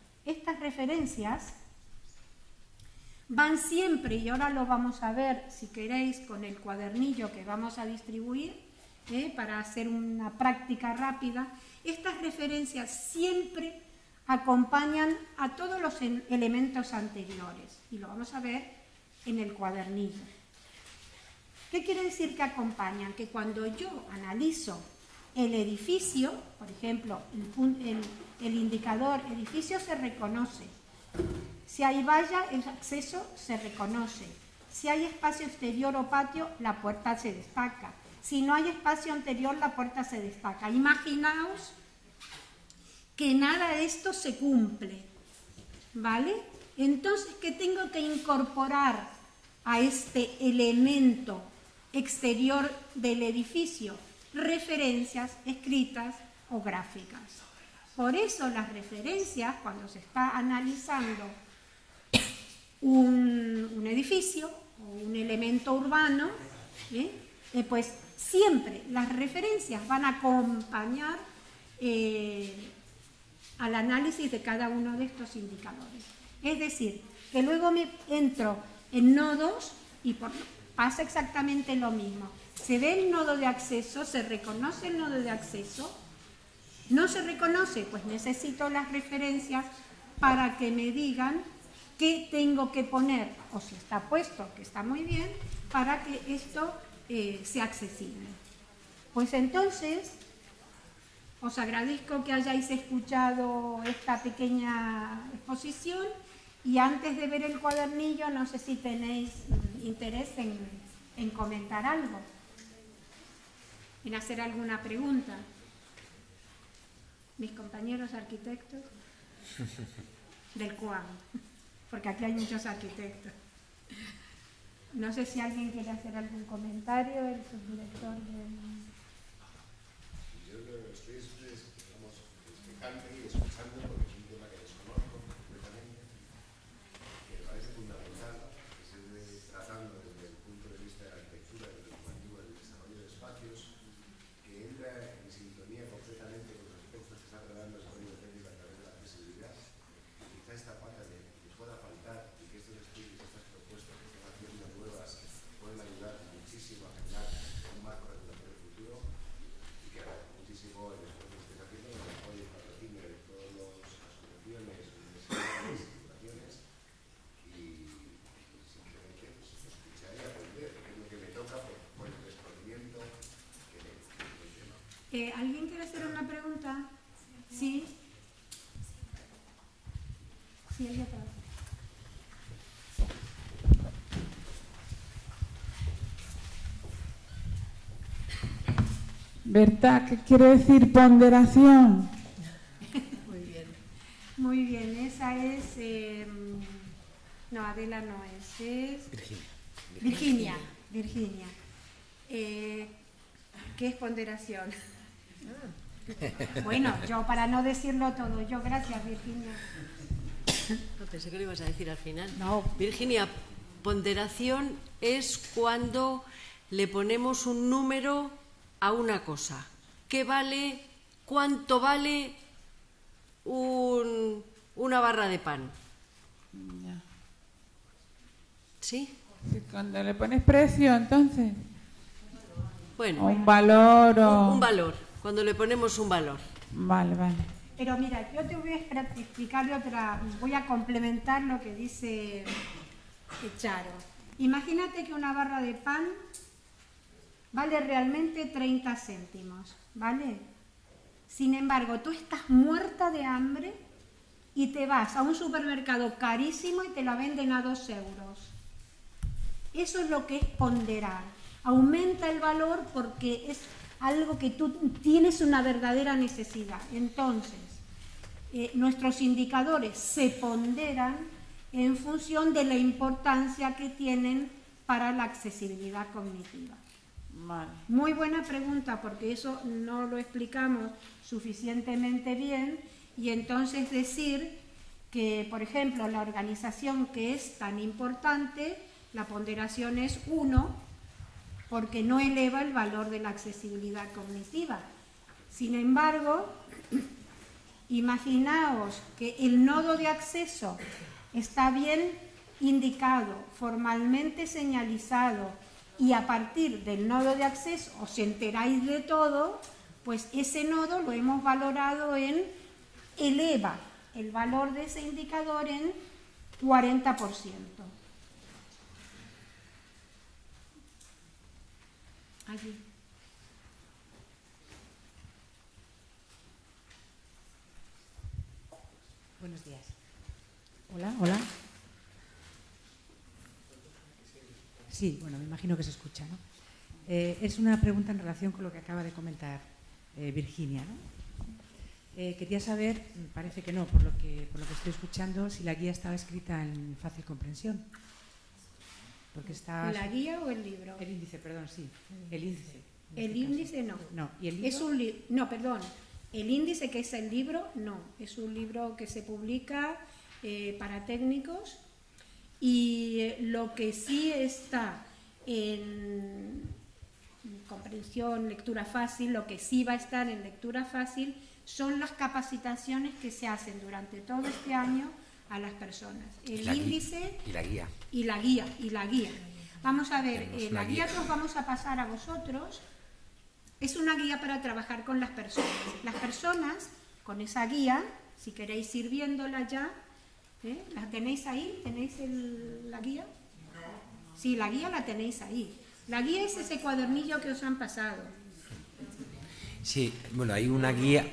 van siempre, y ahora lo vamos a ver, si queréis, con el cuadernillo que vamos a distribuir, para hacer una práctica rápida. Estas referencias siempre acompañan a todos los elementos anteriores, y lo vamos a ver en el cuadernillo. ¿Qué quiere decir que acompañan? Que cuando yo analizo el edificio, por ejemplo, el indicador edificio se reconoce. Si hay valla, el acceso se reconoce. Si hay espacio exterior o patio, la puerta se destaca. Si no hay espacio interior, la puerta se destaca. Imaginaos que nada de esto se cumple, ¿vale? Entonces, ¿qué tengo que incorporar a este elemento exterior del edificio? Referencias escritas o gráficas. Por eso las referencias, cuando se está analizando un edificio o un elemento urbano, Pues siempre las referencias van a acompañar al análisis de cada uno de estos indicadores. Es decir, que luego me entro en nodos y pasa exactamente lo mismo. Se ve el nodo de acceso, se reconoce el nodo de acceso. ¿No se reconoce? Pues necesito las referencias para que me digan qué tengo que poner, o si está puesto, que está muy bien, para que esto sea accesible. Pues entonces, os agradezco que hayáis escuchado esta pequeña exposición y antes de ver el cuadernillo, no sé si tenéis interés en comentar algo, en hacer alguna pregunta. Mis compañeros arquitectos del CUAM, porque aquí hay muchos arquitectos. No sé si alguien quiere hacer algún comentario, el subdirector del... Yo lo estoy explicando y escuchando porque es un tema que desconozco completamente, que me parece fundamental, que se esté tratando desde el punto de vista de la arquitectura, del normativo, del desarrollo de espacios, que entra en sintonía completamente con los aspectos que están tratando el desarrollo técnico a través de la accesibilidad. Quizá esta pata que pueda faltar y que estos estudios, estas propuestas que están haciendo nuevas pueden ayudar muchísimo a generar un marco regulatorio futuro y que haga muchísimo el esfuerzo que estáis haciendo en el apoyo y patrocinio de todas las asociaciones, universidades, titulaciones y simplemente pues, escuchar y aprender, que es lo que me toca por el desconocimiento que me tema. ¿Alguien quiere hacer una pregunta? Sí. Sí, ella atrás. Berta, ¿qué quiere decir ponderación? Muy bien. Muy bien, esa es... no, Adela no es Virginia. Virginia. ¿Qué es ponderación? Bueno, yo para no decirlo todo, yo gracias, Virginia. No, pensé que lo ibas a decir al final. No. Virginia, ponderación es cuando le ponemos un número a una cosa. ¿Qué vale, cuánto vale una barra de pan? Ya. ¿Sí? Cuando le pones precio, entonces. Bueno. O un valor o... Un valor, cuando le ponemos un valor. Vale, vale. Pero mira, yo te voy a explicar otra, voy a complementar lo que dice Charo. Imagínate que una barra de pan vale realmente 30 céntimos, ¿vale? Sin embargo, tú estás muerta de hambre y te vas a un supermercado carísimo y te la venden a 2 euros. Eso es lo que es ponderar. Aumenta el valor porque es algo que tú tienes una verdadera necesidad. Entonces, nuestros indicadores se ponderan en función de la importancia que tienen para la accesibilidad cognitiva. Vale. Muy buena pregunta, porque eso no lo explicamos suficientemente bien, y entonces decir que, por ejemplo, la organización que es tan importante, la ponderación es 1, porque no eleva el valor de la accesibilidad cognitiva. Sin embargo, imaginaos que el nodo de acceso está bien indicado, formalmente señalizado, y a partir del nodo de acceso os enteráis de todo, pues ese nodo lo hemos valorado en eleva el valor de ese indicador en 40%. Allí. Buenos días. Hola, hola. Sí, bueno, me imagino que se escucha, ¿no? Es una pregunta en relación con lo que acaba de comentar Virginia, ¿no? Quería saber, parece que no, por lo que estoy escuchando, si la guía estaba escrita en fácil comprensión. Porque está... ¿La guía o el libro? El índice, perdón, sí. El índice. El índice no. No, ¿y el libro? Es un no, perdón. El índice, que es el libro, no. Es un libro que se publica para técnicos, y lo que sí está en comprensión, lectura fácil. Lo que sí va a estar en lectura fácil son las capacitaciones que se hacen durante todo este año a las personas. El índice y la guía. Y la guía. Vamos a ver, la guía que os vamos a pasar a vosotros es una guía para trabajar con las personas. Las personas, con esa guía, si queréis ir viéndola ya, ¿la tenéis ahí? ¿Tenéis la guía? Sí, la guía la tenéis ahí. La guía es ese cuadernillo que os han pasado. Sí, bueno, hay una guía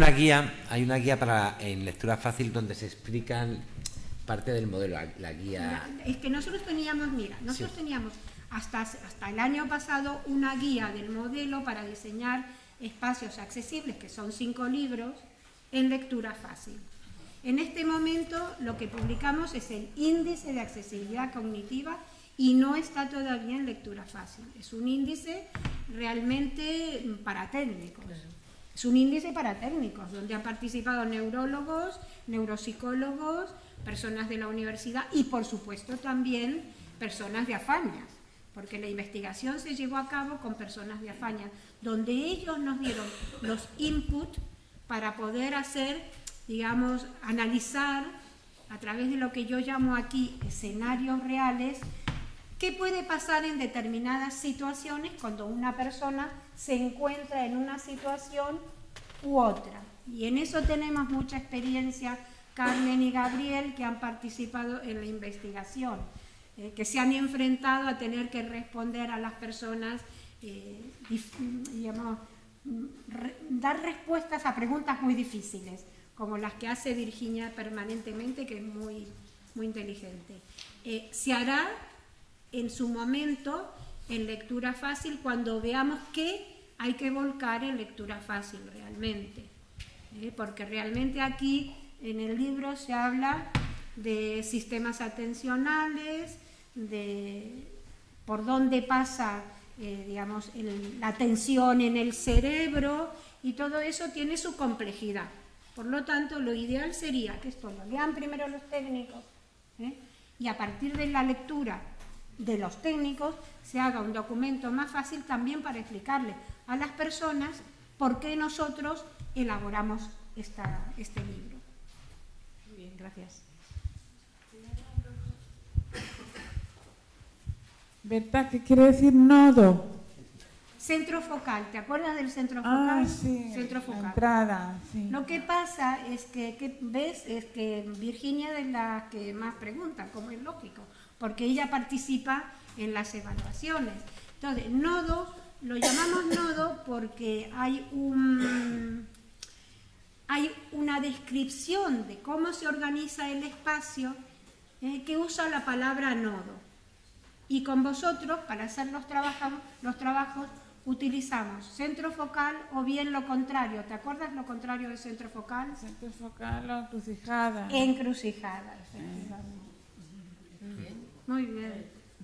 para en lectura fácil donde se explican parte del modelo, la guía. Es que nosotros teníamos, teníamos hasta el año pasado una guía del modelo para diseñar espacios accesibles, que son 5 libros, en lectura fácil. En este momento lo que publicamos es el índice de accesibilidad cognitiva y no está todavía en lectura fácil. Es un índice realmente para técnicos. Es un índice para técnicos, donde han participado neurólogos, neuropsicólogos, personas de la universidad y, por supuesto, también personas de Afañas, porque la investigación se llevó a cabo con personas de Afañas, donde ellos nos dieron los inputs para poder hacer, digamos, analizar a través de lo que yo llamo aquí escenarios reales, qué puede pasar en determinadas situaciones cuando una persona se encuentra en una situación u otra. Y en eso tenemos mucha experiencia, Carmen y Gabriel, que han participado en la investigación, que se han enfrentado a tener que responder a las personas, digamos, dar respuestas a preguntas muy difíciles, como las que hace Virginia permanentemente, que es muy, muy inteligente. Se hará en su momento en lectura fácil cuando veamos qué hay que volcar en lectura fácil realmente, porque realmente aquí en el libro se habla de sistemas atencionales, de por dónde pasa digamos, la atención en el cerebro, y todo eso tiene su complejidad. Por lo tanto, lo ideal sería que esto lo lean primero los técnicos, y a partir de la lectura de los técnicos se haga un documento más fácil también para explicarle a las personas por qué nosotros elaboramos este libro. Muy bien, gracias. ¿Verdad? ¿Qué quiere decir nodo? Centro focal, ¿te acuerdas del centro focal? Ah, sí, centro focal. la entrada, sí. Lo que pasa es que, ¿ves? Es que Virginia es la que más pregunta, como es lógico, porque ella participa en las evaluaciones. Entonces, nodo, lo llamamos nodo porque hay una descripción de cómo se organiza el espacio que usa la palabra nodo. Y con vosotros, para hacer los trabajos, utilizamos centro focal o bien lo contrario. ¿Te acuerdas lo contrario de centro focal? Centro focal o encrucijada. Encrucijada, efectivamente. Muy bien.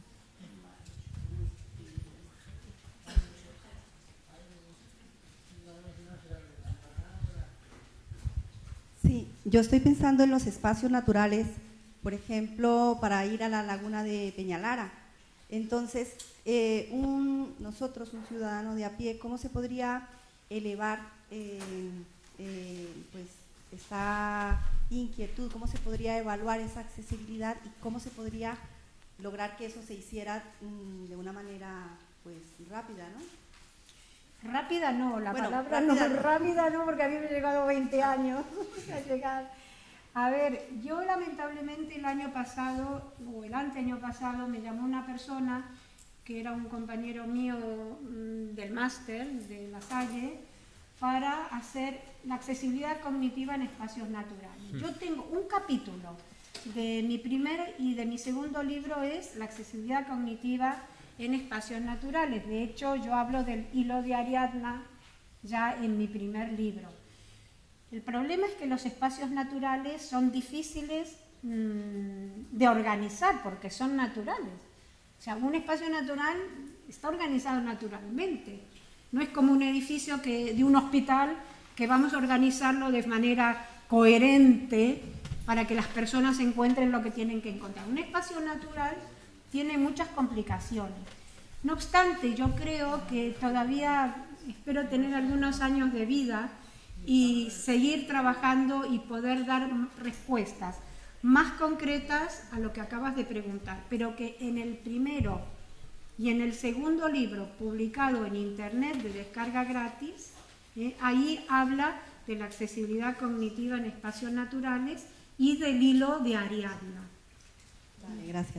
Sí, yo estoy pensando en los espacios naturales, por ejemplo, para ir a la laguna de Peñalara. Entonces, nosotros, un ciudadano de a pie, ¿cómo se podría elevar pues, esa inquietud? ¿Cómo se podría evaluar esa accesibilidad y cómo se podría lograr que eso se hiciera de una manera pues rápida, ¿no? Rápida no, rápida no, porque a mí me ha llegado 20 años a llegar. A ver, yo lamentablemente el año pasado, o el anteaño pasado, me llamó una persona que era un compañero mío del máster de La Salle para hacer la accesibilidad cognitiva en espacios naturales. Yo tengo un capítulo de mi primer y de mi segundo libro es la accesibilidad cognitiva en espacios naturales. De hecho, yo hablo del hilo de Ariadna ya en mi primer libro. El problema es que los espacios naturales son difíciles de organizar porque son naturales. O sea, un espacio natural está organizado naturalmente. No es como un edificio de un hospital que vamos a organizarlo de manera coherente para que las personas encuentren lo que tienen que encontrar. Un espacio natural tiene muchas complicaciones. No obstante, yo creo que todavía espero tener algunos años de vida y seguir trabajando y poder dar respuestas más concretas a lo que acabas de preguntar, pero que en el primero y en el segundo libro publicado en internet de descarga gratis, ahí habla de la accesibilidad cognitiva en espacios naturales y del hilo de Ariadna. Vale, gracias.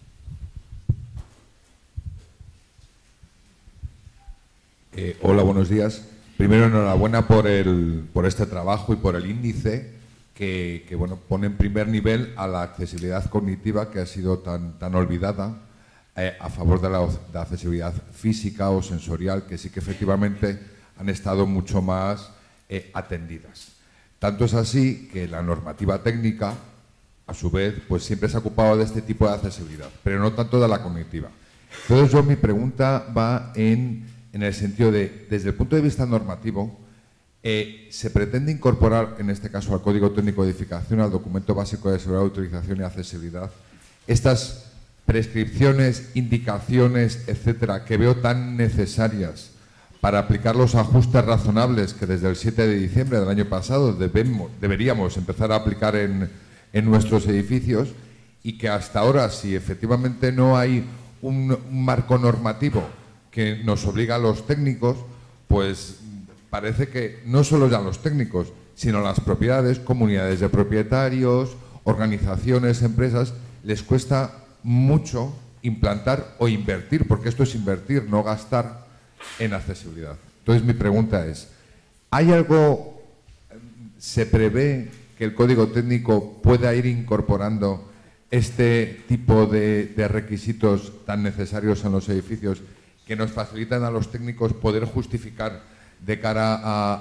Hola, buenos días. Primero, enhorabuena por este trabajo y por el índice que bueno, pone en primer nivel a la accesibilidad cognitiva, que ha sido tan olvidada, a favor de la accesibilidad física o sensorial, que sí que efectivamente han estado mucho más atendidas. Tanto es así que la normativa técnica, a su vez, pues siempre se ha ocupado de este tipo de accesibilidad, pero no tanto de la cognitiva. Entonces, mi pregunta va en el sentido de, desde el punto de vista normativo, ¿se pretende incorporar, en este caso al Código Técnico de Edificación, al Documento Básico de Seguridad, Utilización y Accesibilidad, estas prescripciones, indicaciones, etcétera, que veo tan necesarias para aplicar los ajustes razonables que desde el 7 de diciembre del año pasado deberíamos empezar a aplicar en nuestros edificios, y que hasta ahora, si efectivamente no hay un marco normativo que nos obliga a los técnicos, pues parece que no solo ya los técnicos, sino las propiedades, comunidades de propietarios, organizaciones, empresas, les cuesta mucho implantar o invertir, porque esto es invertir, no gastar, en accesibilidad. Entonces, mi pregunta es, ¿hay algo, se prevé que el Código Técnico pueda ir incorporando este tipo de requisitos tan necesarios en los edificios, que nos facilitan a los técnicos poder justificar de cara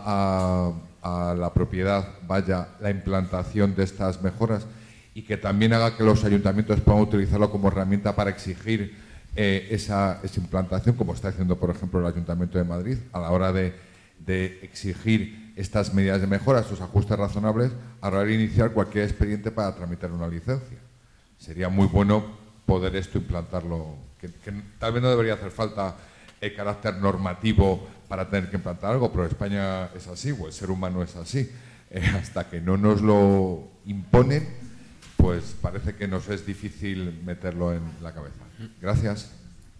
a la propiedad, la implantación de estas mejoras, y que también haga que los ayuntamientos puedan utilizarlo como herramienta para exigir esa implantación, como está haciendo, por ejemplo, el Ayuntamiento de Madrid, a la hora de exigir estas medidas de mejora, estos ajustes razonables, a la hora de iniciar cualquier expediente para tramitar una licencia? Sería muy bueno poder esto implantarlo, que tal vez no debería hacer falta el carácter normativo para tener que implantar algo, pero España es así, o el ser humano es así. Hasta que no nos lo imponen, pues parece que nos es difícil meterlo en la cabeza. Gracias.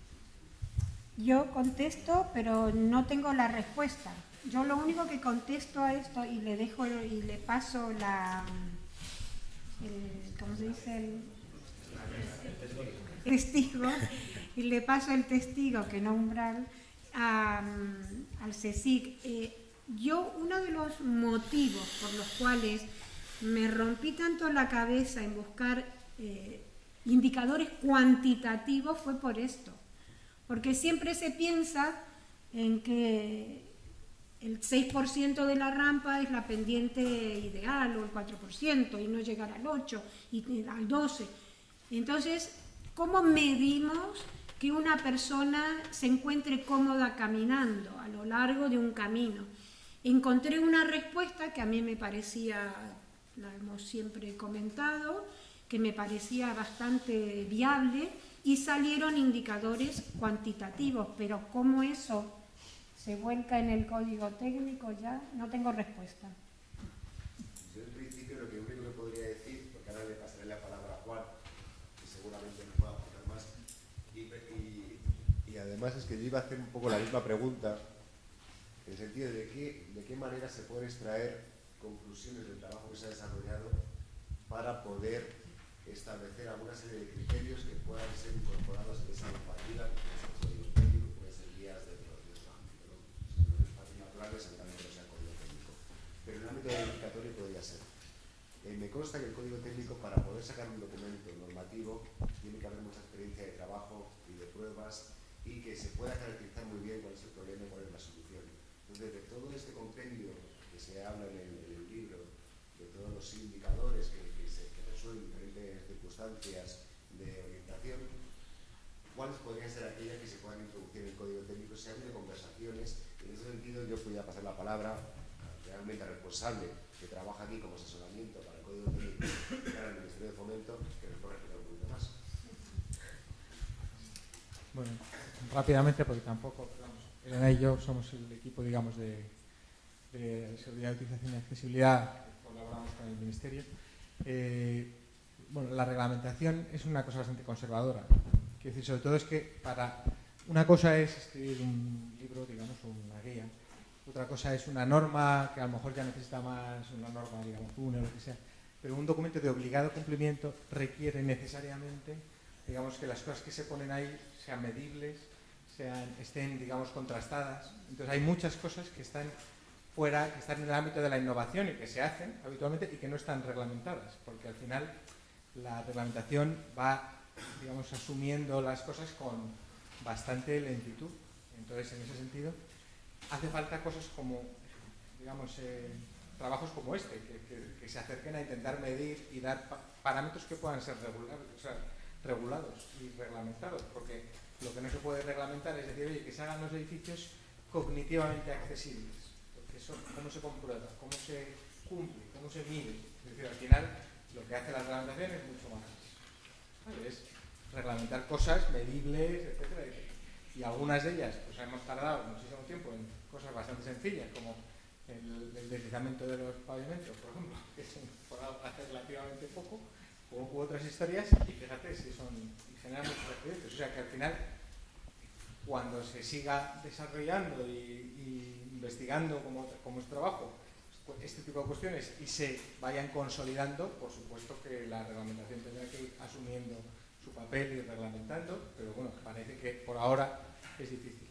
Yo contesto, pero no tengo la respuesta. Yo lo único que contesto a esto, y le dejo y le paso ¿cómo se dice? El testigo, y le paso el testigo, que no umbral, al CSIC. Uno de los motivos por los cuales me rompí tanto la cabeza en buscar indicadores cuantitativos fue por esto, porque siempre se piensa en que el 6% de la rampa es la pendiente ideal, o el 4%, y no llegar al 8% y al 12%. Entonces, ¿cómo medimos que una persona se encuentre cómoda caminando a lo largo de un camino? Encontré una respuesta que a mí me parecía, la hemos siempre comentado, que me parecía bastante viable, y salieron indicadores cuantitativos, pero ¿cómo eso se vuelca en el Código Técnico? Ya no tengo respuesta. Yo en principio lo único que podría decir, porque ahora le pasaré la palabra a Juan, que seguramente nos pueda aportar más, y además es que yo iba a hacer un poco la misma pregunta, en el sentido de qué manera se pueden extraer conclusiones del trabajo que se ha desarrollado para poder establecer alguna serie de criterios que puedan ser incorporados en esa normativa, que es el Código Técnico, que pueden ser guías de su ámbito, ¿no? Si no es espacios naturales, seguramente no sea Código Técnico. Pero en el ámbito edificatorio podría ser. Me consta que el Código Técnico, para poder sacar un documento normativo, tiene que haber mucha experiencia de trabajo y de pruebas, y que se pueda caracterizar muy bien cuál es el problema y cuál es la solución. Entonces, de todo este compendio que se habla en el libro, de todos los indicadores que resuelven diferentes circunstancias de orientación, ¿cuáles podrían ser aquellas que se puedan introducir en el Código Técnico? Si ha habido conversaciones, en ese sentido yo podría pasar la palabra realmente responsable que trabaja aquí como asesoramiento para el Código Técnico para el Ministerio de Fomento, que nos pueda explicar un poquito más. Bueno, rápidamente, porque tampoco, Elena y yo somos el equipo, digamos, de seguridad, utilización y accesibilidad, que colaboramos con el Ministerio. Bueno, la reglamentación es una cosa bastante conservadora. Quiero decir, sobre todo es que una cosa es escribir un libro, digamos, o una guía. Otra cosa es una norma que a lo mejor ya necesita más, una norma, digamos, UNE o lo que sea. Pero un documento de obligado cumplimiento requiere necesariamente, digamos, que las cosas que se ponen ahí sean medibles, estén, digamos, contrastadas. Entonces hay muchas cosas que están fuera, que están en el ámbito de la innovación y que se hacen habitualmente y que no están reglamentadas, porque al final la reglamentación va, digamos, asumiendo las cosas con bastante lentitud. Entonces, en ese sentido, hace falta cosas como, digamos, trabajos como este, que se acerquen a intentar medir y dar parámetros que puedan ser regulados y reglamentados, porque lo que no se puede reglamentar es decir, oye, que se hagan los edificios cognitivamente accesibles, porque eso, ¿cómo se comprueba? ¿Cómo se cumple? ¿Cómo se mide? Es decir, al final, lo que hace la reglamentación es mucho más, ¿vale? Es reglamentar cosas medibles, etcétera, y algunas de ellas, pues hemos tardado muchísimo tiempo en cosas bastante sencillas, como el deslizamiento de los pavimentos, por ejemplo, que se por hacer relativamente poco, u otras historias, y fíjate si son, y generan muchos precedentes. O sea que al final, cuando se siga desarrollando y investigando como es trabajo, este tipo de cuestiones y se vayan consolidando, por supuesto que la reglamentación tendrá que ir asumiendo su papel y reglamentando, pero bueno, parece que por ahora es difícil.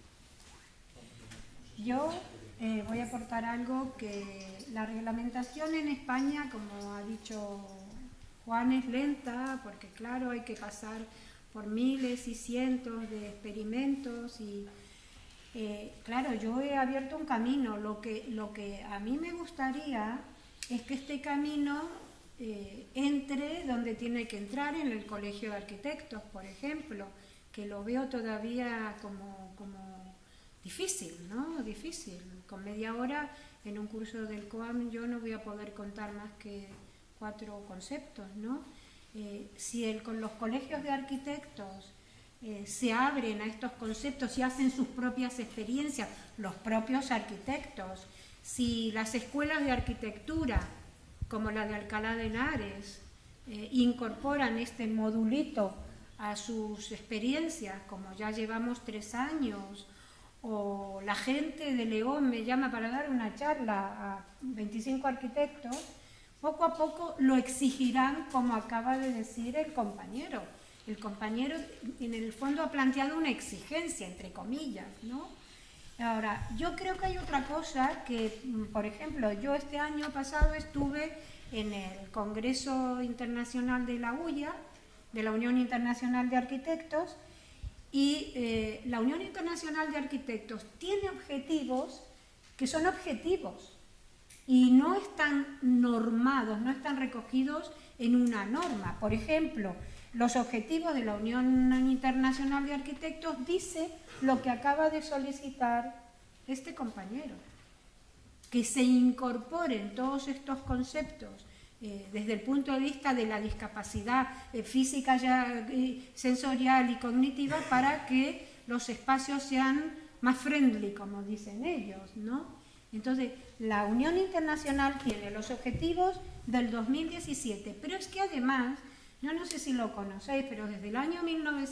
Yo voy a aportar algo, que la reglamentación en España, como ha dicho Juan, es lenta, porque claro, hay que pasar por miles y cientos de experimentos y claro, yo he abierto un camino. Lo que a mí me gustaría es que este camino entre donde tiene que entrar, en el Colegio de Arquitectos, por ejemplo, que lo veo todavía como difícil, ¿no? Difícil. Con media hora en un curso del COAM yo no voy a poder contar más que 4 conceptos, ¿no? Si con los colegios de arquitectos se abren a estos conceptos y hacen sus propias experiencias, los propios arquitectos, si las escuelas de arquitectura, como la de Alcalá de Henares, incorporan este modulito a sus experiencias, como ya llevamos 3 años, o la gente de León me llama para dar una charla a 25 arquitectos, poco a poco lo exigirán, como acaba de decir el compañero. El compañero en el fondo ha planteado una exigencia, entre comillas, ¿no? Ahora, yo creo que hay otra cosa que, por ejemplo, yo este año pasado estuve en el Congreso Internacional de la UIA, de la Unión Internacional de Arquitectos, y la Unión Internacional de Arquitectos tiene objetivos que son objetivos y no están normados, no están recogidos en una norma. Por ejemplo, los objetivos de la Unión Internacional de Arquitectos dice lo que acaba de solicitar este compañero, que se incorporen todos estos conceptos desde el punto de vista de la discapacidad física, sensorial y cognitiva, para que los espacios sean más friendly, como dicen ellos, ¿no? Entonces, la Unión Internacional tiene los objetivos del 2017, pero es que además, yo no sé si lo conocéis, pero desde el año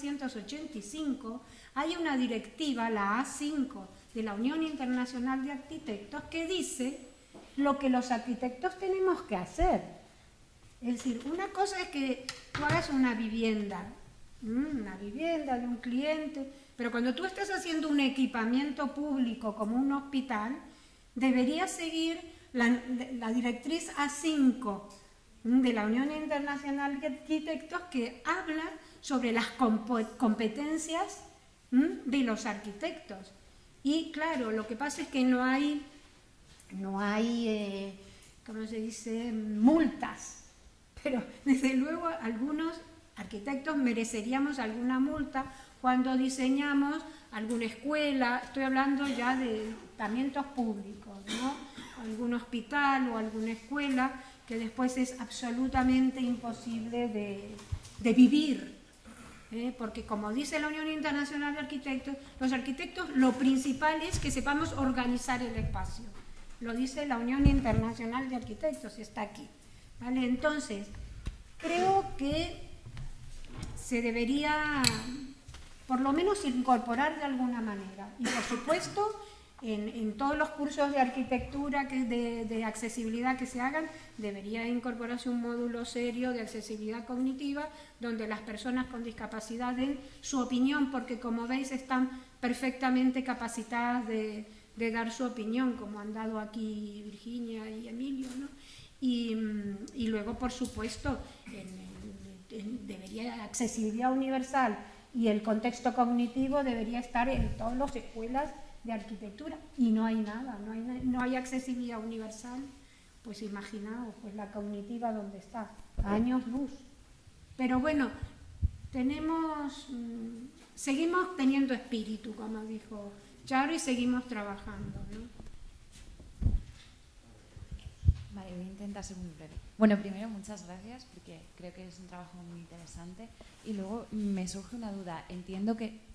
1985 hay una directiva, la A5, de la Unión Internacional de Arquitectos, que dice lo que los arquitectos tenemos que hacer. Es decir, una cosa es que tú hagas una vivienda de un cliente, pero cuando tú estás haciendo un equipamiento público como un hospital, deberías seguir la directriz A5 de la Unión Internacional de Arquitectos, que habla sobre las competencias de los arquitectos. Y claro, lo que pasa es que no hay ¿cómo se dice?, multas. Pero desde luego algunos arquitectos mereceríamos alguna multa cuando diseñamos alguna escuela, estoy hablando ya de equipamientos públicos, ¿no? Algún hospital o alguna escuela que después es absolutamente imposible de vivir, porque como dice la Unión Internacional de Arquitectos, los arquitectos lo principal es que sepamos organizar el espacio. Lo dice la Unión Internacional de Arquitectos y está aquí. ¿Vale? Entonces, creo que se debería por lo menos incorporar de alguna manera. Y por supuesto, en todos los cursos de arquitectura, de accesibilidad que se hagan, debería incorporarse un módulo serio de accesibilidad cognitiva, donde las personas con discapacidad den su opinión, porque como veis están perfectamente capacitadas de dar su opinión, como han dado aquí Virginia y Emilio, ¿no? Y luego, por supuesto, debería accesibilidad universal y el contexto cognitivo debería estar en todas las escuelas de arquitectura, y no hay nada, no hay accesibilidad universal. Pues imaginaos, pues la cognitiva donde está, a años luz. Pero bueno, seguimos teniendo espíritu, como dijo Charo, y seguimos trabajando, ¿no? Vale, voy a intentar ser muy breve. Bueno, primero, muchas gracias, porque creo que es un trabajo muy interesante. Y luego me surge una duda. Entiendo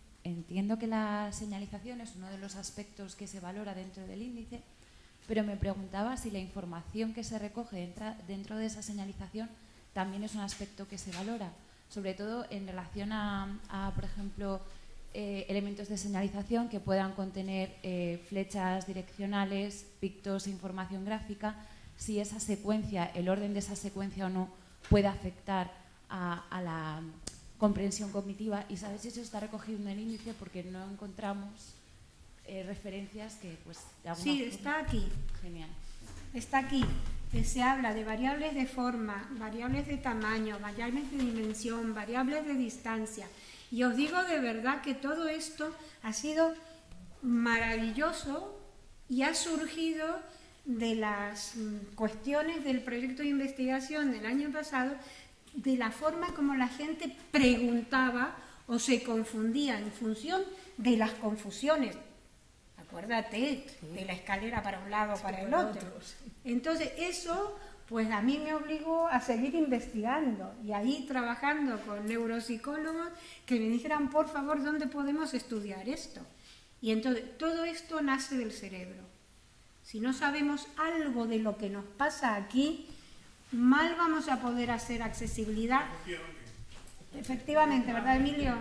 que la señalización es uno de los aspectos que se valora dentro del índice, pero me preguntaba si la información que se recoge dentro de esa señalización también es un aspecto que se valora, sobre todo en relación a por ejemplo, elementos de señalización que puedan contener flechas direccionales, pictos e información gráfica, si esa secuencia, el orden de esa secuencia o no, puede afectar a la comprensión cognitiva. Y sabes si eso está recogido en el índice, porque no encontramos referencias que, pues, de alguna forma... Sí, está aquí. Genial. Está aquí. Se habla de variables de forma, variables de tamaño, variables de dimensión, variables de distancia. Y os digo de verdad que todo esto ha sido maravilloso y ha surgido de las cuestiones del proyecto de investigación del año pasado, de la forma como la gente preguntaba o se confundía en función de las confusiones. Acuérdate, de la escalera para un lado o para el otro. Entonces eso, pues a mí me obligó a seguir investigando y ahí trabajando con neuropsicólogos que me dijeran, por favor, ¿dónde podemos estudiar esto? Y entonces todo esto nace del cerebro. Si no sabemos algo de lo que nos pasa aquí, mal vamos a poder hacer accesibilidad. Efectivamente, ¿verdad, Emilio?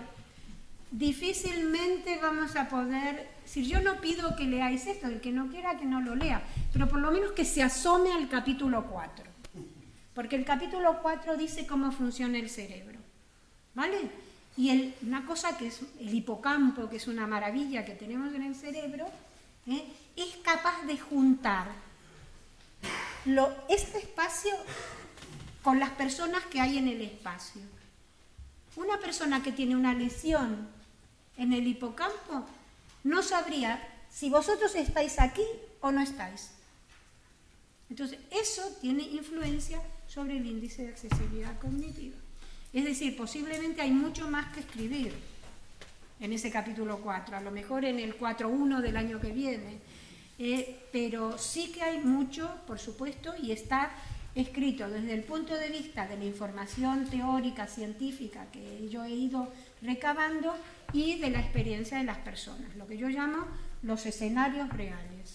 Difícilmente vamos a poder... Si yo no pido que leáis esto, el que no quiera que no lo lea, pero por lo menos que se asome al capítulo 4. Porque el capítulo 4 dice cómo funciona el cerebro, ¿vale? Y una cosa que es el hipocampo, que es una maravilla que tenemos en el cerebro, es capaz de juntar este espacio con las personas que hay en el espacio. Una persona que tiene una lesión en el hipocampo no sabría si vosotros estáis aquí o no estáis. Entonces, eso tiene influencia sobre el índice de accesibilidad cognitiva. Es decir, posiblemente hay mucho más que escribir en ese capítulo 4, a lo mejor en el 4.1 del año que viene, pero sí que hay mucho, por supuesto, y está escrito desde el punto de vista de la información teórica, científica que yo he ido recabando y de la experiencia de las personas, lo que yo llamo los escenarios reales.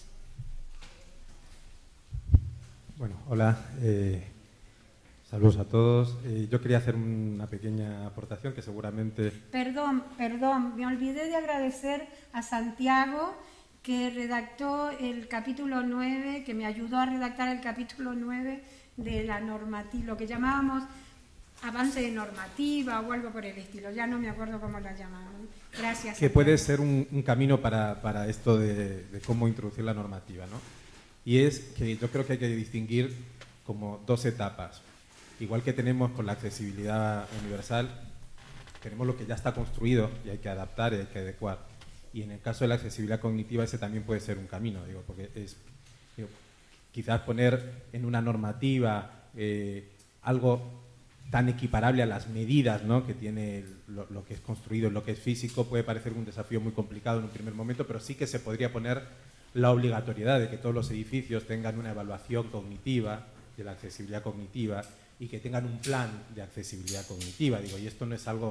Bueno, hola, saludos a todos. Yo quería hacer una pequeña aportación que seguramente... Perdón, me olvidé de agradecer a Santiago, que redactó el capítulo 9, que me ayudó a redactar el capítulo 9 de la normativa, lo que llamábamos avance de normativa o algo por el estilo, ya no me acuerdo cómo la llamaban. Gracias. Que puede ser un camino para esto de cómo introducir la normativa, ¿no? Y es que yo creo que hay que distinguir como dos etapas. Igual que tenemos con la accesibilidad universal, tenemos lo que ya está construido y hay que adaptar y hay que adecuar. Y en el caso de la accesibilidad cognitiva ese también puede ser un camino, porque es quizás poner en una normativa algo tan equiparable a las medidas, ¿no?, que tiene lo que es construido, lo que es físico, puede parecer un desafío muy complicado en un primer momento, pero sí que se podría poner la obligatoriedad de que todos los edificios tengan una evaluación cognitiva de la accesibilidad cognitiva y que tengan un plan de accesibilidad cognitiva. Y esto no es algo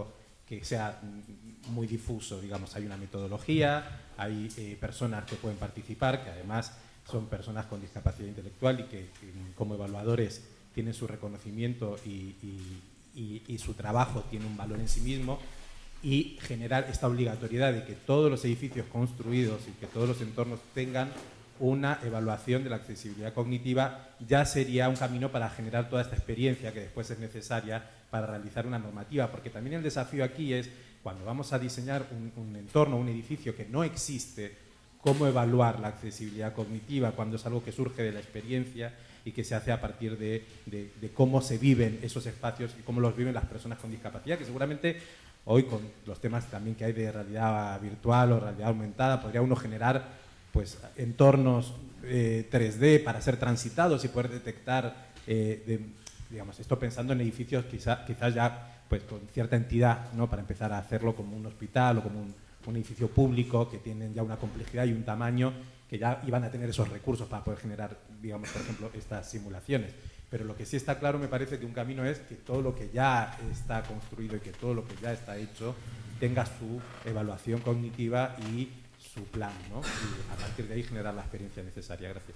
que sea muy difuso, digamos. Hay una metodología, hay personas que pueden participar, que además son personas con discapacidad intelectual y que como evaluadores tienen su reconocimiento y su trabajo tiene un valor en sí mismo, y generar esta obligatoriedad de que todos los edificios construidos y que todos los entornos tengan una evaluación de la accesibilidad cognitiva ya sería un camino para generar toda esta experiencia que después es necesaria para realizar una normativa, porque también el desafío aquí es, cuando vamos a diseñar un entorno, un edificio que no existe, cómo evaluar la accesibilidad cognitiva cuando es algo que surge de la experiencia y que se hace a partir de cómo se viven esos espacios y cómo los viven las personas con discapacidad, que seguramente hoy con los temas también que hay de realidad virtual o realidad aumentada podría uno generar pues entornos 3D para ser transitados y poder detectar, digamos, esto pensando en edificios quizás ya pues con cierta entidad, ¿no? Para empezar a hacerlo como un hospital o como un edificio público que tienen ya una complejidad y un tamaño que ya iban a tener esos recursos para poder generar, digamos, por ejemplo, estas simulaciones. Pero lo que sí está claro, me parece que un camino es que todo lo que ya está construido y que todo lo que ya está hecho tenga su evaluación cognitiva y su plan, ¿no? Y a partir de ahí generar la experiencia necesaria. Gracias.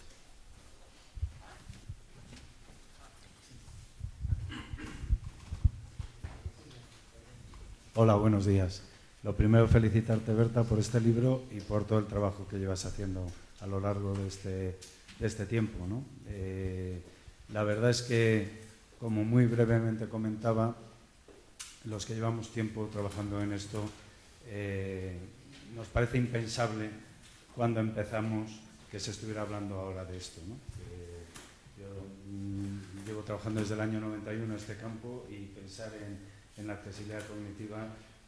Hola, buenos días. Lo primero, felicitarte, Berta, por este libro y por todo el trabajo que llevas haciendo a lo largo de este tiempo, ¿no? La verdad es que, como muy brevemente comentaba, los que llevamos tiempo trabajando en esto, nos parece impensable cuando empezamos que se estuviera hablando ahora de esto, ¿no? Yo llevo trabajando desde el año 91 en este campo y pensar en la accesibilidad cognitiva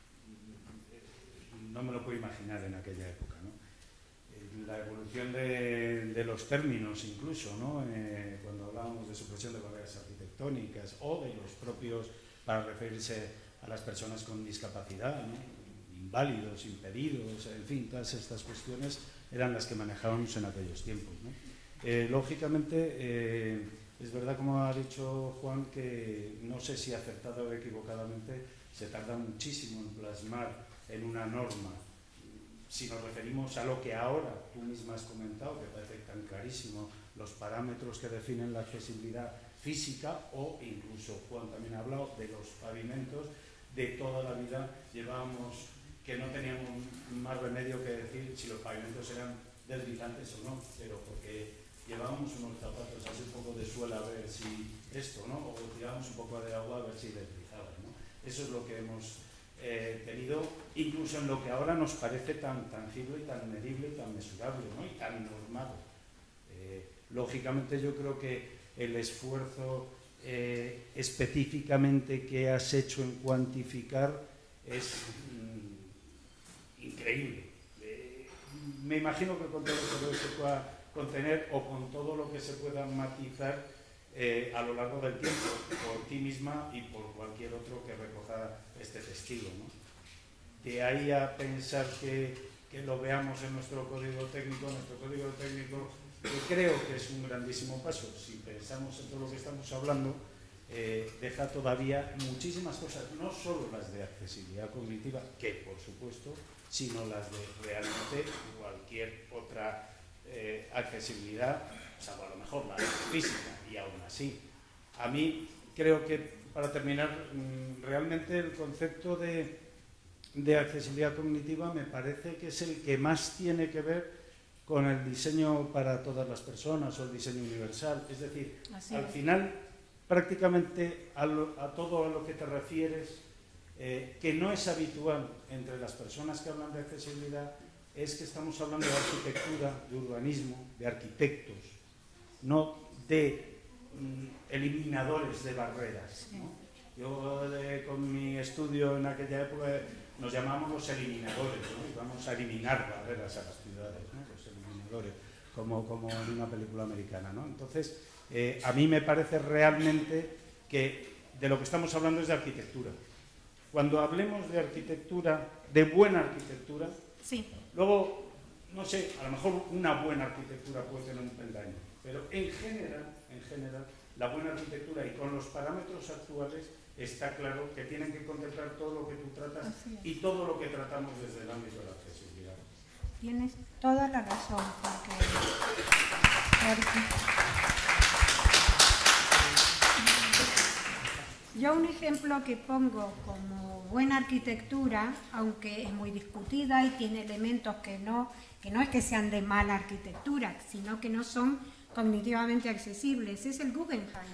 no me lo puedo imaginar en aquella época, ¿no? La evolución de los términos incluso, ¿no? Cuando hablábamos de supresión de barreras arquitectónicas o de los propios para referirse a las personas con discapacidad, ¿no? Inválidos, impedidos, en fin, todas estas cuestiones eran las que manejábamos en aquellos tiempos, ¿no? Lógicamente, es verdad, como ha dicho Juan, que no sé si acertado o equivocadamente se tarda muchísimo en plasmar en una norma. Si nos referimos a lo que ahora tú misma has comentado, que parece tan clarísimo, los parámetros que definen la accesibilidad física, o incluso Juan también ha hablado de los pavimentos, de toda la vida llevábamos que no teníamos más remedio que decir si los pavimentos eran deslizantes o no, pero porque llevábamos unos zapatos así un poco de suela a ver si esto, ¿no? O tirábamos un poco de agua a ver si deslizaba, ¿no? Eso es lo que hemos tenido, incluso en lo que ahora nos parece tan tangible y tan medible y tan mesurable, ¿no? Y tan normado. Lógicamente yo creo que el esfuerzo específicamente que has hecho en cuantificar es increíble. Me imagino que con todo lo que se pueda contener o con todo lo que se pueda matizar a lo largo del tiempo, por ti misma y por cualquier otro que recoja este testigo, ¿no? De ahí a pensar que lo veamos en nuestro código técnico que creo que es un grandísimo paso. Si pensamos en todo lo que estamos hablando, deja todavía muchísimas cosas, no solo las de accesibilidad cognitiva, que por supuesto, sino las de realmente cualquier otra accesibilidad, salvo a lo mejor la física, y aún así. A mí creo que, para terminar, realmente el concepto de accesibilidad cognitiva me parece que es el que más tiene que ver con el diseño para todas las personas o el diseño universal. Es decir, al final, prácticamente a todo a lo que te refieres, que no es habitual entre las personas que hablan de accesibilidad, es que estamos hablando de arquitectura, de urbanismo, de arquitectos, no de eliminadores de barreras, ¿no? Yo con mi estudio en aquella época nos llamábamos los eliminadores, ¿no? Y vamos a eliminar barreras a las ciudades, ¿no? Los eliminadores, como en una película americana, ¿no? Entonces, a mí me parece realmente que de lo que estamos hablando es de arquitectura. Cuando hablemos de arquitectura, de buena arquitectura, sí. Luego, no sé, a lo mejor una buena arquitectura puede tener un peldaño, pero en general, la buena arquitectura y con los parámetros actuales está claro que tienen que contemplar todo lo que tú tratas y todo lo que tratamos desde el ámbito de la accesibilidad. Tienes toda la razón, porque yo un ejemplo que pongo como buena arquitectura, aunque es muy discutida y tiene elementos que no es que sean de mala arquitectura, sino que no son cognitivamente accesibles, es el Guggenheim.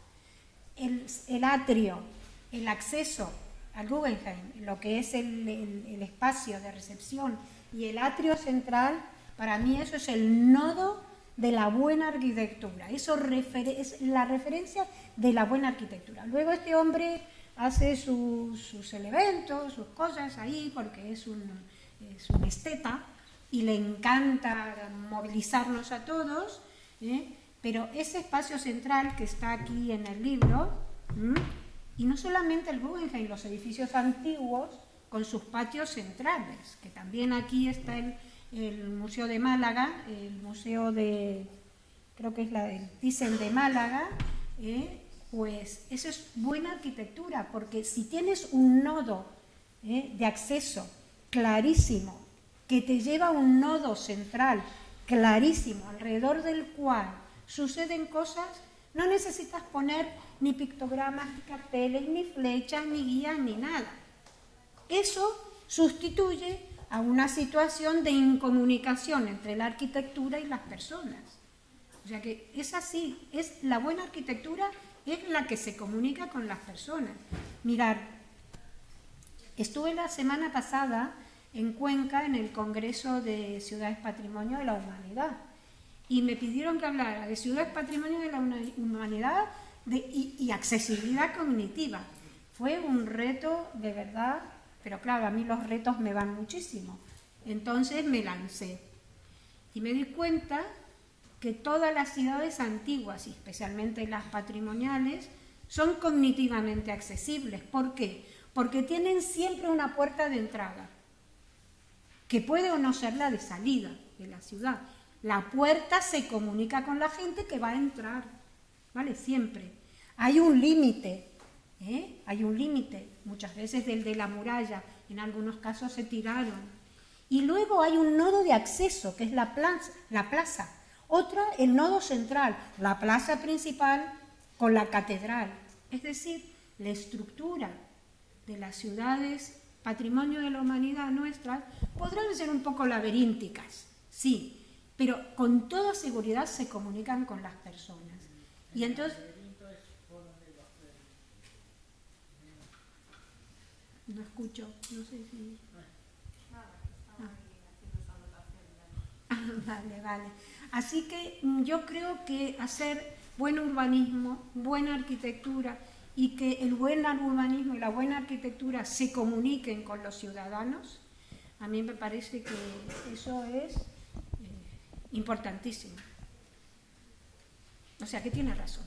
El atrio, el acceso al Guggenheim, lo que es el espacio de recepción y el atrio central, para mí eso es el nodo de la buena arquitectura, eso es la referencia de la buena arquitectura. Luego este hombre hace sus elementos, sus cosas ahí, porque es un esteta y le encanta movilizarnos a todos, pero ese espacio central que está aquí en el libro, y no solamente el Guggenheim, los edificios antiguos con sus patios centrales, que también aquí está el Museo de Málaga, el Museo de, creo que es el Thyssen de Málaga, pues eso es buena arquitectura, porque si tienes un nodo de acceso clarísimo, que te lleva a un nodo central clarísimo, alrededor del cual suceden cosas, no necesitas poner ni pictogramas, ni carteles, ni flechas, ni guías, ni nada. Eso sustituye a una situación de incomunicación entre la arquitectura y las personas. O sea que es así, es la buena arquitectura es la que se comunica con las personas. Mirad, estuve la semana pasada en Cuenca en el Congreso de Ciudades Patrimonio de la Humanidad y me pidieron que hablara de Ciudades Patrimonio de la Humanidad y accesibilidad cognitiva. Fue un reto de verdad, pero claro, a mí los retos me van muchísimo. Entonces me lancé y me di cuenta que todas las ciudades antiguas, y especialmente las patrimoniales, son cognitivamente accesibles. ¿Por qué? Porque tienen siempre una puerta de entrada, que puede o no ser la de salida de la ciudad. La puerta se comunica con la gente que va a entrar, ¿vale? Siempre. Hay un límite, hay un límite, muchas veces del de la muralla, en algunos casos se tiraron. Y luego hay un nodo de acceso, que es la plaza. Otra, el nodo central, la plaza principal con la catedral. Es decir, la estructura de las ciudades patrimonio de la humanidad nuestras podrán ser un poco laberínticas, sí, pero con toda seguridad se comunican con las personas. Y entonces... No escucho, no sé si... Vale. Así que yo creo que hacer buen urbanismo, buena arquitectura y que el buen urbanismo y la buena arquitectura se comuniquen con los ciudadanos, a mí me parece que eso es importantísimo. O sea, que tiene razón.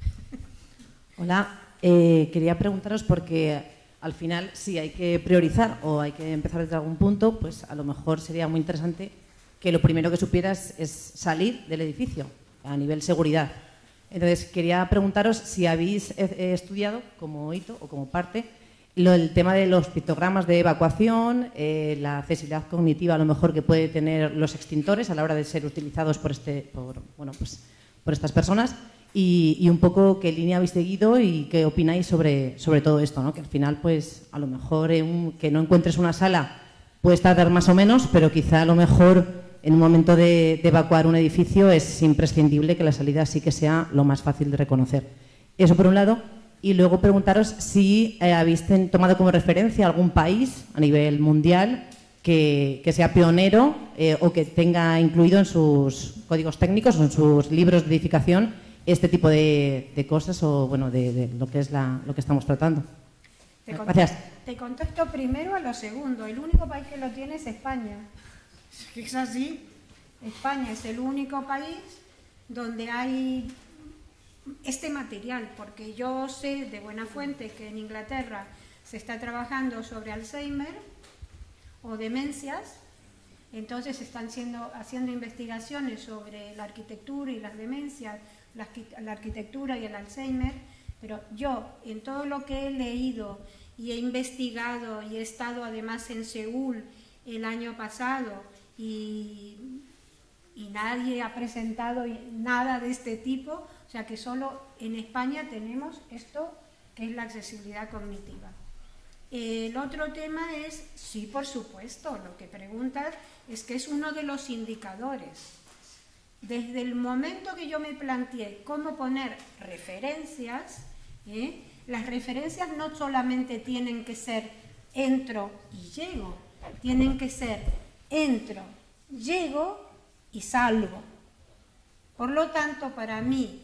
Hola, quería preguntaros porque al final si hay que priorizar o hay que empezar desde algún punto, pues a lo mejor sería muy interesante que lo primero que supieras es salir del edificio a nivel seguridad. Entonces, quería preguntaros si habéis estudiado como hito o como parte el tema de los pictogramas de evacuación, la accesibilidad cognitiva a lo mejor que puede tener los extintores a la hora de ser utilizados por estas personas y un poco qué línea habéis seguido y qué opináis sobre todo esto, ¿no? Que al final, pues, a lo mejor que no encuentres una sala puede tardar más o menos, pero quizá a lo mejor en un momento de evacuar un edificio es imprescindible que la salida sí que sea lo más fácil de reconocer. Eso por un lado. Y luego preguntaros si habéis tomado como referencia algún país a nivel mundial que sea pionero o que tenga incluido en sus códigos técnicos o en sus libros de edificación este tipo de cosas o bueno, de lo que es lo que estamos tratando. Gracias. Te contesto primero a lo segundo. El único país que lo tiene es España. Es así. España es el único país donde hay este material, porque yo sé de buena fuente que en Inglaterra se está trabajando sobre Alzheimer o demencias, entonces están haciendo investigaciones sobre la arquitectura y las demencias, la arquitectura y el Alzheimer Pero yo, en todo lo que he leído y he investigado y he estado además en Seúl el año pasado y nadie ha presentado nada de este tipo, o sea que solo en España tenemos esto que es la accesibilidad cognitiva. El otro tema es, sí, por supuesto, lo que preguntas es que es uno de los indicadores. Desde el momento que yo me planteé cómo poner referencias, las referencias no solamente tienen que ser entro y llego, tienen que ser entro, llego y salgo. Por lo tanto, para mí,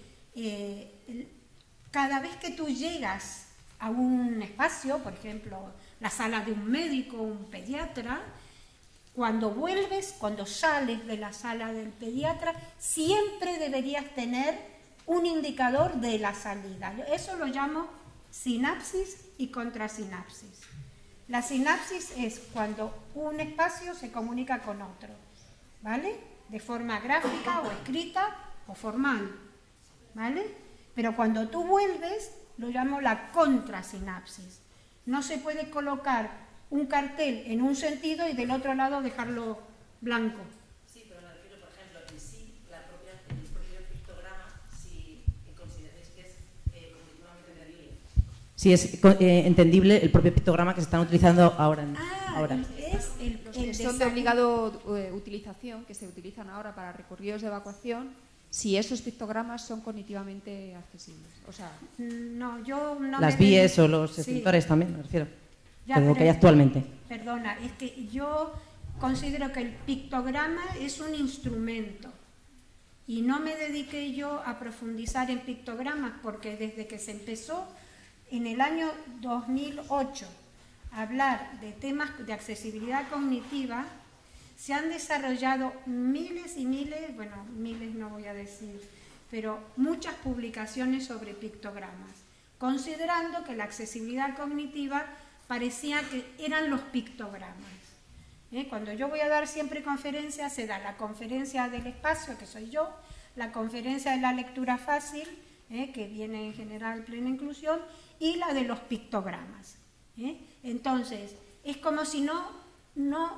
cada vez que tú llegas a un espacio, por ejemplo, la sala de un médico, un pediatra, cuando vuelves, cuando sales de la sala del pediatra, siempre deberías tener un indicador de la salida. Eso lo llamo sinapsis y contrasinapsis. La sinapsis es cuando un espacio se comunica con otro, ¿vale? De forma gráfica o escrita o formal, ¿vale? Pero cuando tú vuelves, lo llamo la contrasinapsis. No se puede colocar un cartel en un sentido y del otro lado dejarlo blanco. Sí, pero me refiero, por ejemplo, en sí, el propio pictograma, si consideráis que es cognitivamente entendible. Si es entendible el propio pictograma que se están utilizando ahora. Es Los que son de obligado utilización, que se utilizan ahora para recorridos de evacuación, si esos pictogramas son cognitivamente accesibles. O sea, no, yo no las vías o los escritores también, me refiero. Ya, lo que hay actualmente. Perdona, es que yo considero que el pictograma es un instrumento y no me dediqué yo a profundizar en pictogramas porque desde que se empezó en el año 2008 a hablar de temas de accesibilidad cognitiva, se han desarrollado miles y miles, bueno, miles no voy a decir, pero muchas publicaciones sobre pictogramas, considerando que la accesibilidad cognitiva parecía que eran los pictogramas. Cuando yo voy a dar siempre conferencias, se da la conferencia del espacio, que soy yo, la conferencia de la lectura fácil, que viene en general plena inclusión, y la de los pictogramas. Entonces, es como si no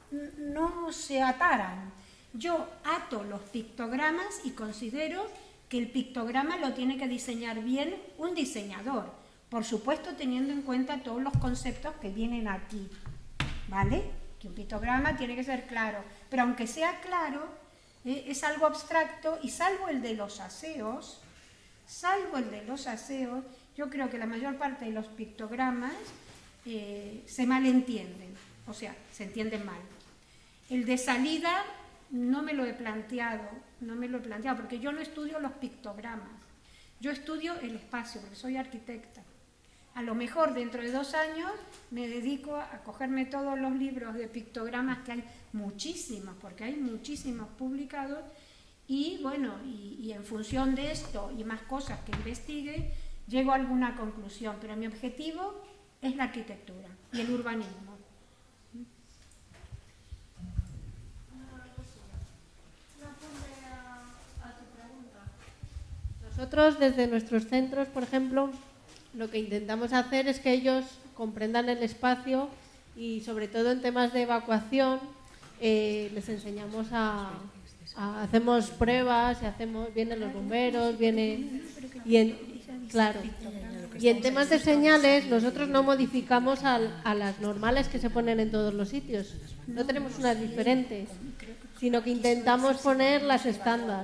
se ataran. Yo ato los pictogramas y considero que el pictograma lo tiene que diseñar bien un diseñador. Por supuesto, teniendo en cuenta todos los conceptos que vienen aquí, ¿vale? Que un pictograma tiene que ser claro, pero aunque sea claro, es algo abstracto y salvo el de los aseos, yo creo que la mayor parte de los pictogramas se malentienden, o sea, se entienden mal. El de salida no me lo he planteado, porque yo no estudio los pictogramas, yo estudio el espacio, porque soy arquitecta. A lo mejor dentro de 2 años me dedico a cogerme todos los libros de pictogramas, que hay muchísimos, porque hay muchísimos publicados, y bueno, y en función de esto y más cosas que investigue, llego a alguna conclusión, pero mi objetivo es la arquitectura y el urbanismo. Nosotros desde nuestros centros, por ejemplo, lo que intentamos hacer es que ellos comprendan el espacio y sobre todo en temas de evacuación les enseñamos hacemos pruebas, vienen los bomberos, y en temas de señales nosotros no modificamos a las normales que se ponen en todos los sitios, no tenemos unas diferentes, sino que intentamos poner las estándar.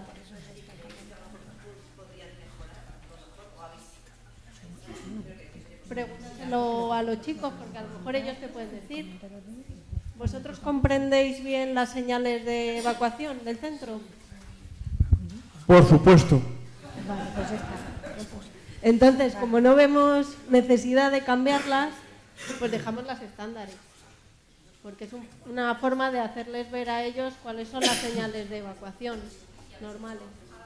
Pregúntaselo a los chicos, porque a lo mejor ellos te pueden decir. ¿Vosotros comprendéis bien las señales de evacuación del centro? Por supuesto. Vale, pues está. Entonces, como no vemos necesidad de cambiarlas, pues dejamos las estándares. Porque es una forma de hacerles ver a ellos cuáles son las señales de evacuación normales.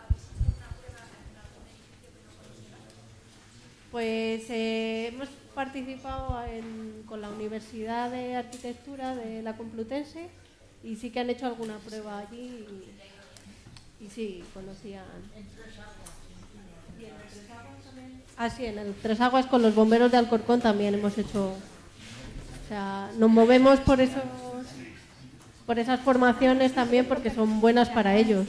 Pues hemos participado con la Universidad de Arquitectura de la Complutense y sí que han hecho alguna prueba allí y sí, conocían. Sí, en el Tres Aguas con los bomberos de Alcorcón también hemos hecho, o sea, nos movemos por esas formaciones también porque son buenas para ellos.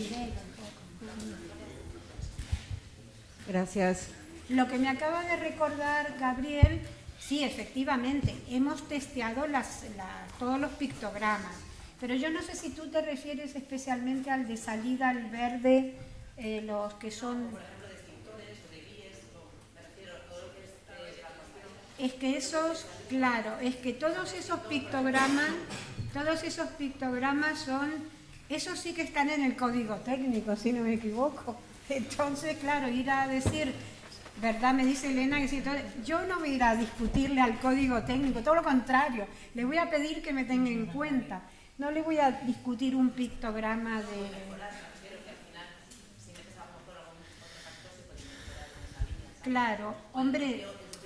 Gracias. Lo que me acaba de recordar Gabriel, sí, efectivamente, hemos testeado todos los pictogramas, pero yo no sé si tú te refieres especialmente al de salida al verde, los que son... Es que esos, claro, es que todos esos pictogramas son, esos sí que están en el código técnico, si no me equivoco. Entonces, claro, ir a decir, ¿verdad? Me dice Elena que sí, yo no voy a ir a discutirle al código técnico, todo lo contrario, le voy a pedir que me tenga en cuenta. No le voy a discutir un pictograma de... Claro, hombre...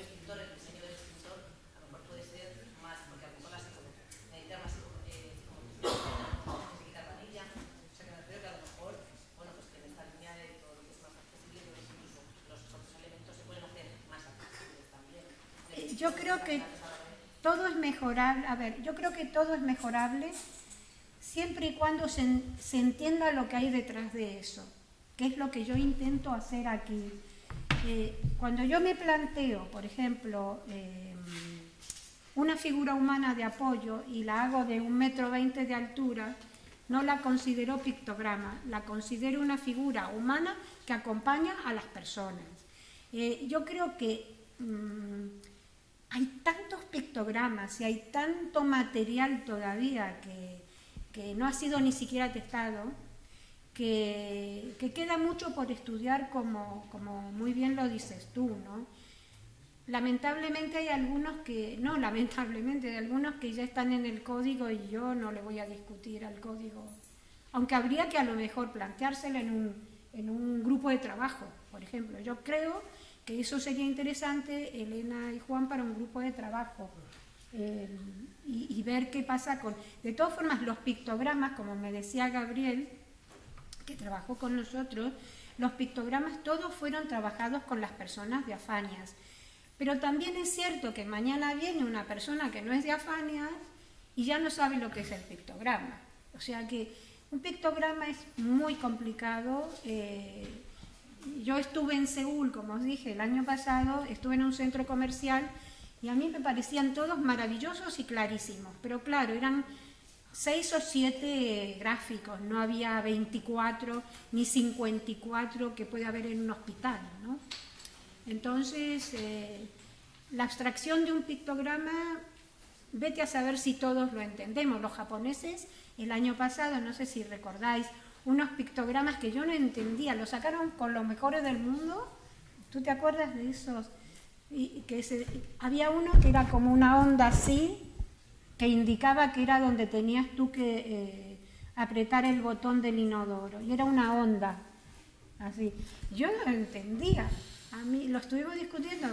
Yo creo que todo es mejorable. A ver, yo creo que todo es mejorable siempre y cuando se entienda lo que hay detrás de eso, que es lo que yo intento hacer aquí. Cuando yo me planteo, por ejemplo, una figura humana de apoyo y la hago de 1,20 m de altura, no la considero pictograma, la considero una figura humana que acompaña a las personas. Yo creo que hay tantos pictogramas y hay tanto material todavía que no ha sido ni siquiera testado, que queda mucho por estudiar, como muy bien lo dices tú, ¿no? Lamentablemente hay algunos que, no lamentablemente, hay algunos que ya están en el código y yo no le voy a discutir al código, aunque habría que a lo mejor planteárselo en un grupo de trabajo, por ejemplo. Yo creo que eso sería interesante, Elena y Juan, para un grupo de trabajo y ver qué pasa con... De todas formas, los pictogramas, como me decía Gabriel, que trabajó con nosotros, los pictogramas todos fueron trabajados con las personas de Afanias. Pero también es cierto que mañana viene una persona que no es de Afanias y ya no sabe lo que es el pictograma. O sea que un pictograma es muy complicado. Yo estuve en Seúl, como os dije, el año pasado, estuve en un centro comercial y a mí me parecían todos maravillosos y clarísimos, pero claro, eran 6 o 7 gráficos, no había 24 ni 54 que puede haber en un hospital, ¿no? Entonces, la abstracción de un pictograma, vete a saber si todos lo entendemos. Los japoneses, el año pasado, no sé si recordáis, unos pictogramas que yo no entendía, los sacaron con los mejores del mundo. ¿Tú te acuerdas de esos? Había uno que era como una onda así, que indicaba que era donde tenías tú que apretar el botón del inodoro, y era una onda así. Yo no lo entendía. A mí lo estuvimos discutiendo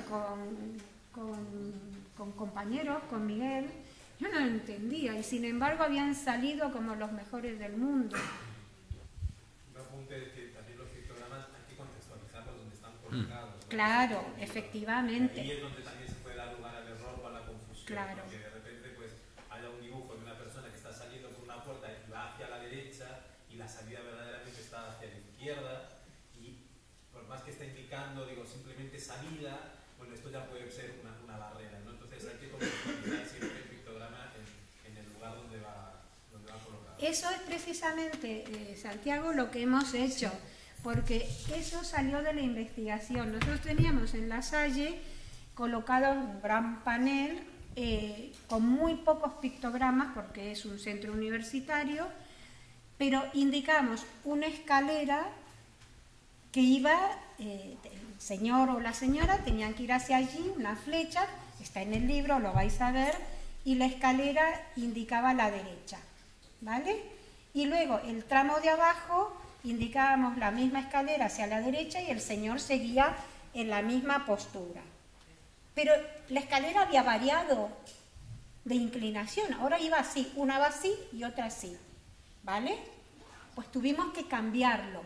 con compañeros, con Miguel. Yo no lo entendía y sin embargo habían salido como los mejores del mundo. Un apunte es que también los pictogramas hay que contextualizarlos donde están colocados, ¿no? Claro, efectivamente. Ahí es donde también se puede dar lugar al error o a la confusión. Claro. Porque de repente pues haya un dibujo de una persona que está saliendo por una puerta y va hacia la derecha y la salida verdaderamente está hacia la izquierda, y por más que esté indicando, digo, simplemente salida, bueno, esto ya puede ser una barrera, ¿no? Entonces hay que contextualizar siempre el pictograma en el lugar donde va colocado. Eso es precisamente, Santiago, lo que hemos hecho, porque eso salió de la investigación. Nosotros teníamos en La Salle colocado un gran panel con muy pocos pictogramas, porque es un centro universitario, pero indicamos una escalera que iba, el señor o la señora tenían que ir hacia allí, una flecha, está en el libro, lo vais a ver, y la escalera indicaba a la derecha, ¿vale? Y luego el tramo de abajo indicábamos la misma escalera hacia la derecha y el señor seguía en la misma postura. Pero la escalera había variado de inclinación, ahora iba así, una va así y otra así, ¿vale? Pues tuvimos que cambiarlo,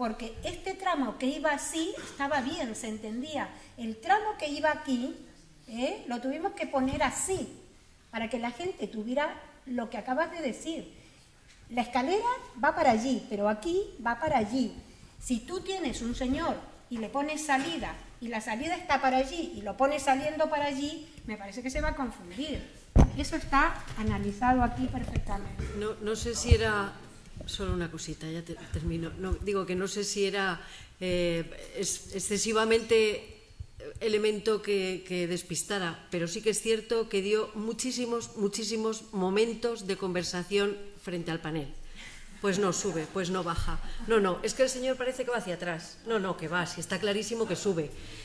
porque este tramo que iba así estaba bien, se entendía. El tramo que iba aquí, lo tuvimos que poner así, para que la gente tuviera lo que acabas de decir. La escalera va para allí, pero aquí va para allí. Si tú tienes un señor y le pones salida, y la salida está para allí, y lo pones saliendo para allí, me parece que se va a confundir. Eso está analizado aquí perfectamente. No sé si era... Solo una cosita, ya termino. No, digo que no sé si era excesivamente elemento que despistara, pero sí que es cierto que dio muchísimos momentos de conversación frente al panel. Pues no sube, pues no baja. No, es que el señor parece que va hacia atrás. No, que va, si está clarísimo que sube.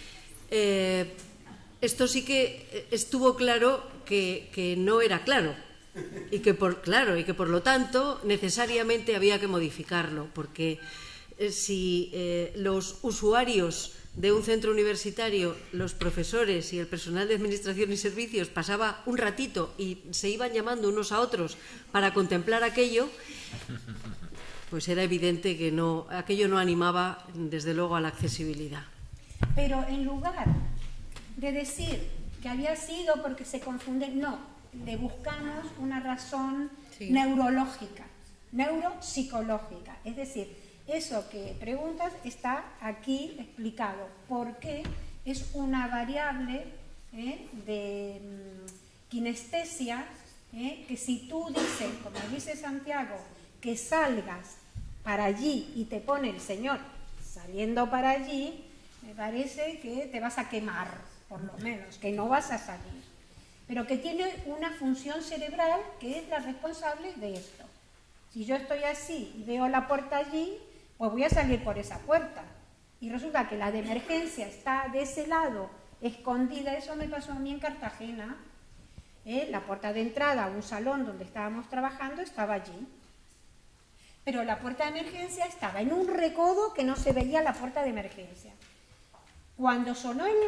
Esto sí que estuvo claro que no era claro. Y que por lo tanto necesariamente había que modificarlo, porque si los usuarios de un centro universitario, los profesores y el personal de administración y servicios pasaba un ratito y se iban llamando unos a otros para contemplar aquello, pues era evidente que aquello no animaba desde luego a la accesibilidad. Pero en lugar de decir que había sido porque se confunden, no, le buscamos una razón neurológica, neuropsicológica. Es decir, eso que preguntas está aquí explicado, porque es una variable de kinestesia, que si tú dices, como dice Santiago, que salgas para allí y te pone el señor saliendo para allí, me parece que te vas a quemar, por lo menos, que no vas a salir. Pero que tiene una función cerebral que es la responsable de esto. Si yo estoy así y veo la puerta allí, pues voy a salir por esa puerta. Y resulta que la de emergencia está de ese lado, escondida. Eso me pasó a mí en Cartagena. La puerta de entrada a un salón donde estábamos trabajando estaba allí. Pero la puerta de emergencia estaba en un recodo que no se veía la puerta de emergencia. Cuando sonó el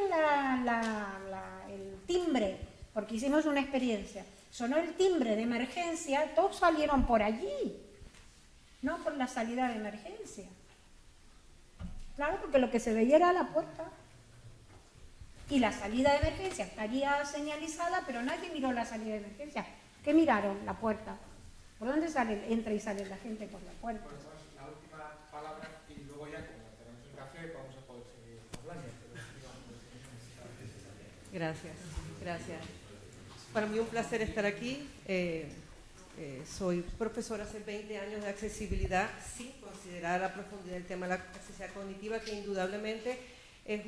timbre, porque hicimos una experiencia, sonó el timbre de emergencia, todos salieron por allí, no por la salida de emergencia. Claro, porque lo que se veía era la puerta. Y la salida de emergencia estaría señalizada, pero nadie miró la salida de emergencia. ¿Qué miraron? La puerta. ¿Por dónde entra y sale la gente? Por la puerta. Bueno, la última palabra y luego ya, como tenemos un café, vamos a poder seguir hablando. Gracias. Para mí un placer estar aquí. Soy profesora hace 20 años de accesibilidad, sin considerar la profundidad del tema de la accesibilidad cognitiva, que indudablemente es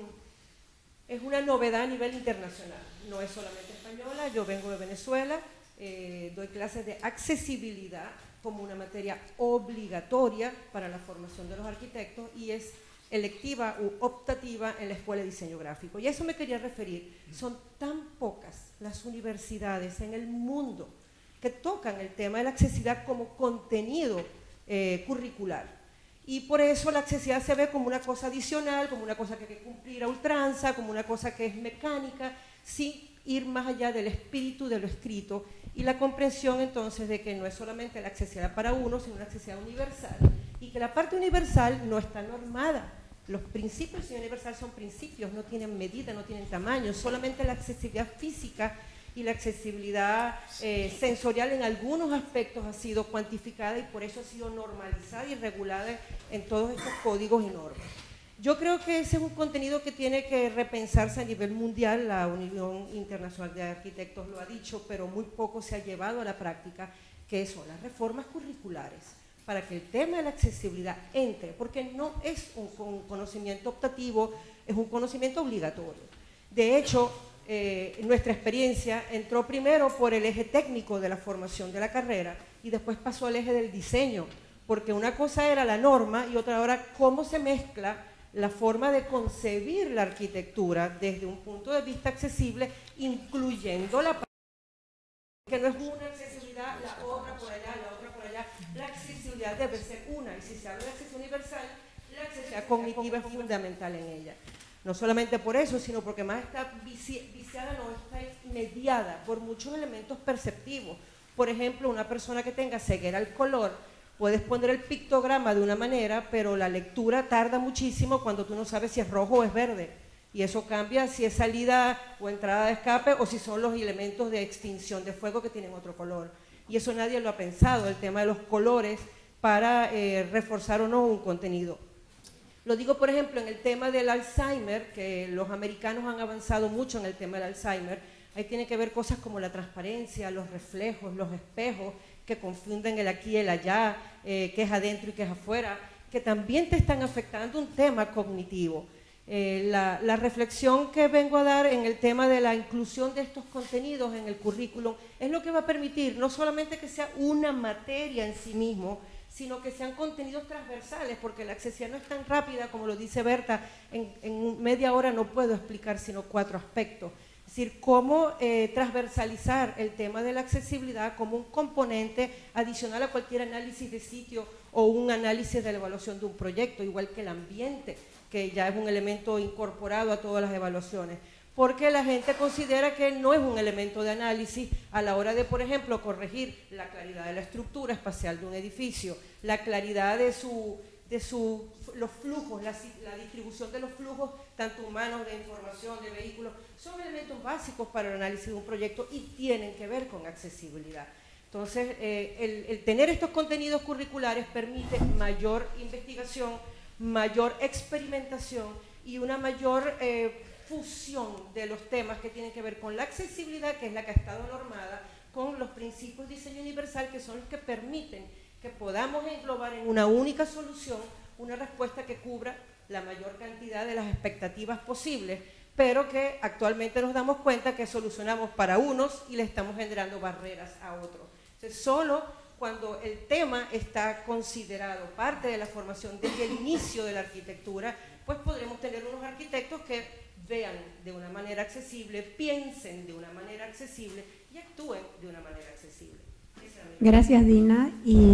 una novedad a nivel internacional. No es solamente española, yo vengo de Venezuela, doy clases de accesibilidad como una materia obligatoria para la formación de los arquitectos y es electiva u optativa en la Escuela de Diseño Gráfico. Y a eso me quería referir. Son tan pocas las universidades en el mundo que tocan el tema de la accesibilidad como contenido curricular. Y por eso la accesibilidad se ve como una cosa adicional, como una cosa que hay que cumplir a ultranza, como una cosa que es mecánica, sin ir más allá del espíritu de lo escrito y la comprensión entonces de que no es solamente la accesibilidad para uno, sino una accesibilidad universal. Y que la parte universal no está normada. Los principios de accesibilidad universal son principios, no tienen medida, no tienen tamaño, solamente la accesibilidad física y la accesibilidad sensorial en algunos aspectos ha sido cuantificada y por eso ha sido normalizada y regulada en todos estos códigos y normas. Yo creo que ese es un contenido que tiene que repensarse a nivel mundial. La Unión Internacional de Arquitectos lo ha dicho, pero muy poco se ha llevado a la práctica, que son las reformas curriculares, para que el tema de la accesibilidad entre, porque no es un conocimiento optativo, es un conocimiento obligatorio. De hecho, nuestra experiencia entró primero por el eje técnico de la formación de la carrera y después pasó al eje del diseño, porque una cosa era la norma y otra era cómo se mezcla la forma de concebir la arquitectura desde un punto de vista accesible, incluyendo la parte que no es una accesibilidad, la otra por allá, la otra por allá. La accesibilidad debe ser una, y si se habla de accesibilidad universal, la accesibilidad cognitiva es fundamental en ella. No solamente por eso, sino porque más está viciada, no está mediada por muchos elementos perceptivos. Por ejemplo, una persona que tenga ceguera al color puedes poner el pictograma de una manera, pero la lectura tarda muchísimo cuando tú no sabes si es rojo o es verde. Y eso cambia si es salida o entrada de escape o si son los elementos de extinción de fuego que tienen otro color. Y eso nadie lo ha pensado, el tema de los colores para reforzar o no un contenido. Lo digo, por ejemplo, en el tema del Alzheimer, que los americanos han avanzado mucho en el tema del Alzheimer. Ahí tiene que ver cosas como la transparencia, los reflejos, los espejos, que confunden el aquí y el allá, que es adentro y que es afuera, que también te están afectando un tema cognitivo. La reflexión que vengo a dar en el tema de la inclusión de estos contenidos en el currículum es lo que va a permitir no solamente que sea una materia en sí mismo, sino que sean contenidos transversales, porque la accesibilidad no es tan rápida como lo dice Berta, en media hora no puedo explicar sino 4 aspectos. Es decir, cómo transversalizar el tema de la accesibilidad como un componente adicional a cualquier análisis de sitio o un análisis de la evaluación de un proyecto, igual que el ambiente, que ya es un elemento incorporado a todas las evaluaciones, porque la gente considera que no es un elemento de análisis a la hora de, por ejemplo, corregir la claridad de la estructura espacial de un edificio, la claridad de los flujos, la distribución de los flujos, tanto humanos, de información, de vehículos, son elementos básicos para el análisis de un proyecto y tienen que ver con accesibilidad. Entonces, el tener estos contenidos curriculares permite mayor investigación, mayor experimentación y una mayor fusión de los temas que tienen que ver con la accesibilidad, que es la que ha estado normada, con los principios de diseño universal, que son los que permiten que podamos englobar en una única solución una respuesta que cubra la mayor cantidad de las expectativas posibles, pero que actualmente nos damos cuenta que solucionamos para unos y le estamos generando barreras a otros. Entonces, solo cuando el tema está considerado parte de la formación desde el inicio de la arquitectura, pues podremos tener unos arquitectos que vean de una manera accesible, piensen de una manera accesible y actúen de una manera accesible. Gracias, Dina. Y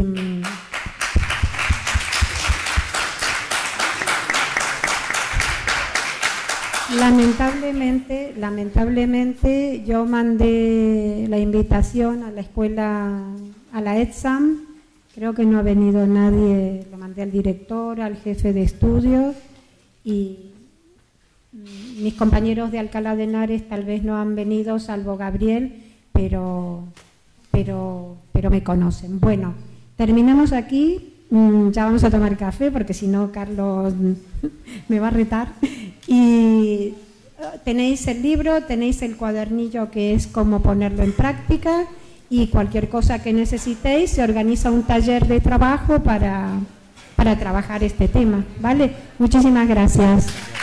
lamentablemente yo mandé la invitación a la escuela, a la ETSAM, creo que no ha venido nadie, lo mandé al director, al jefe de estudios y mis compañeros de Alcalá de Henares tal vez no han venido, salvo Gabriel, pero me conocen. Bueno, terminamos aquí, ya vamos a tomar café porque si no Carlos me va a retar. Y tenéis el libro, tenéis el cuadernillo que es cómo ponerlo en práctica y cualquier cosa que necesitéis, se organiza un taller de trabajo para trabajar este tema, ¿vale? Muchísimas gracias.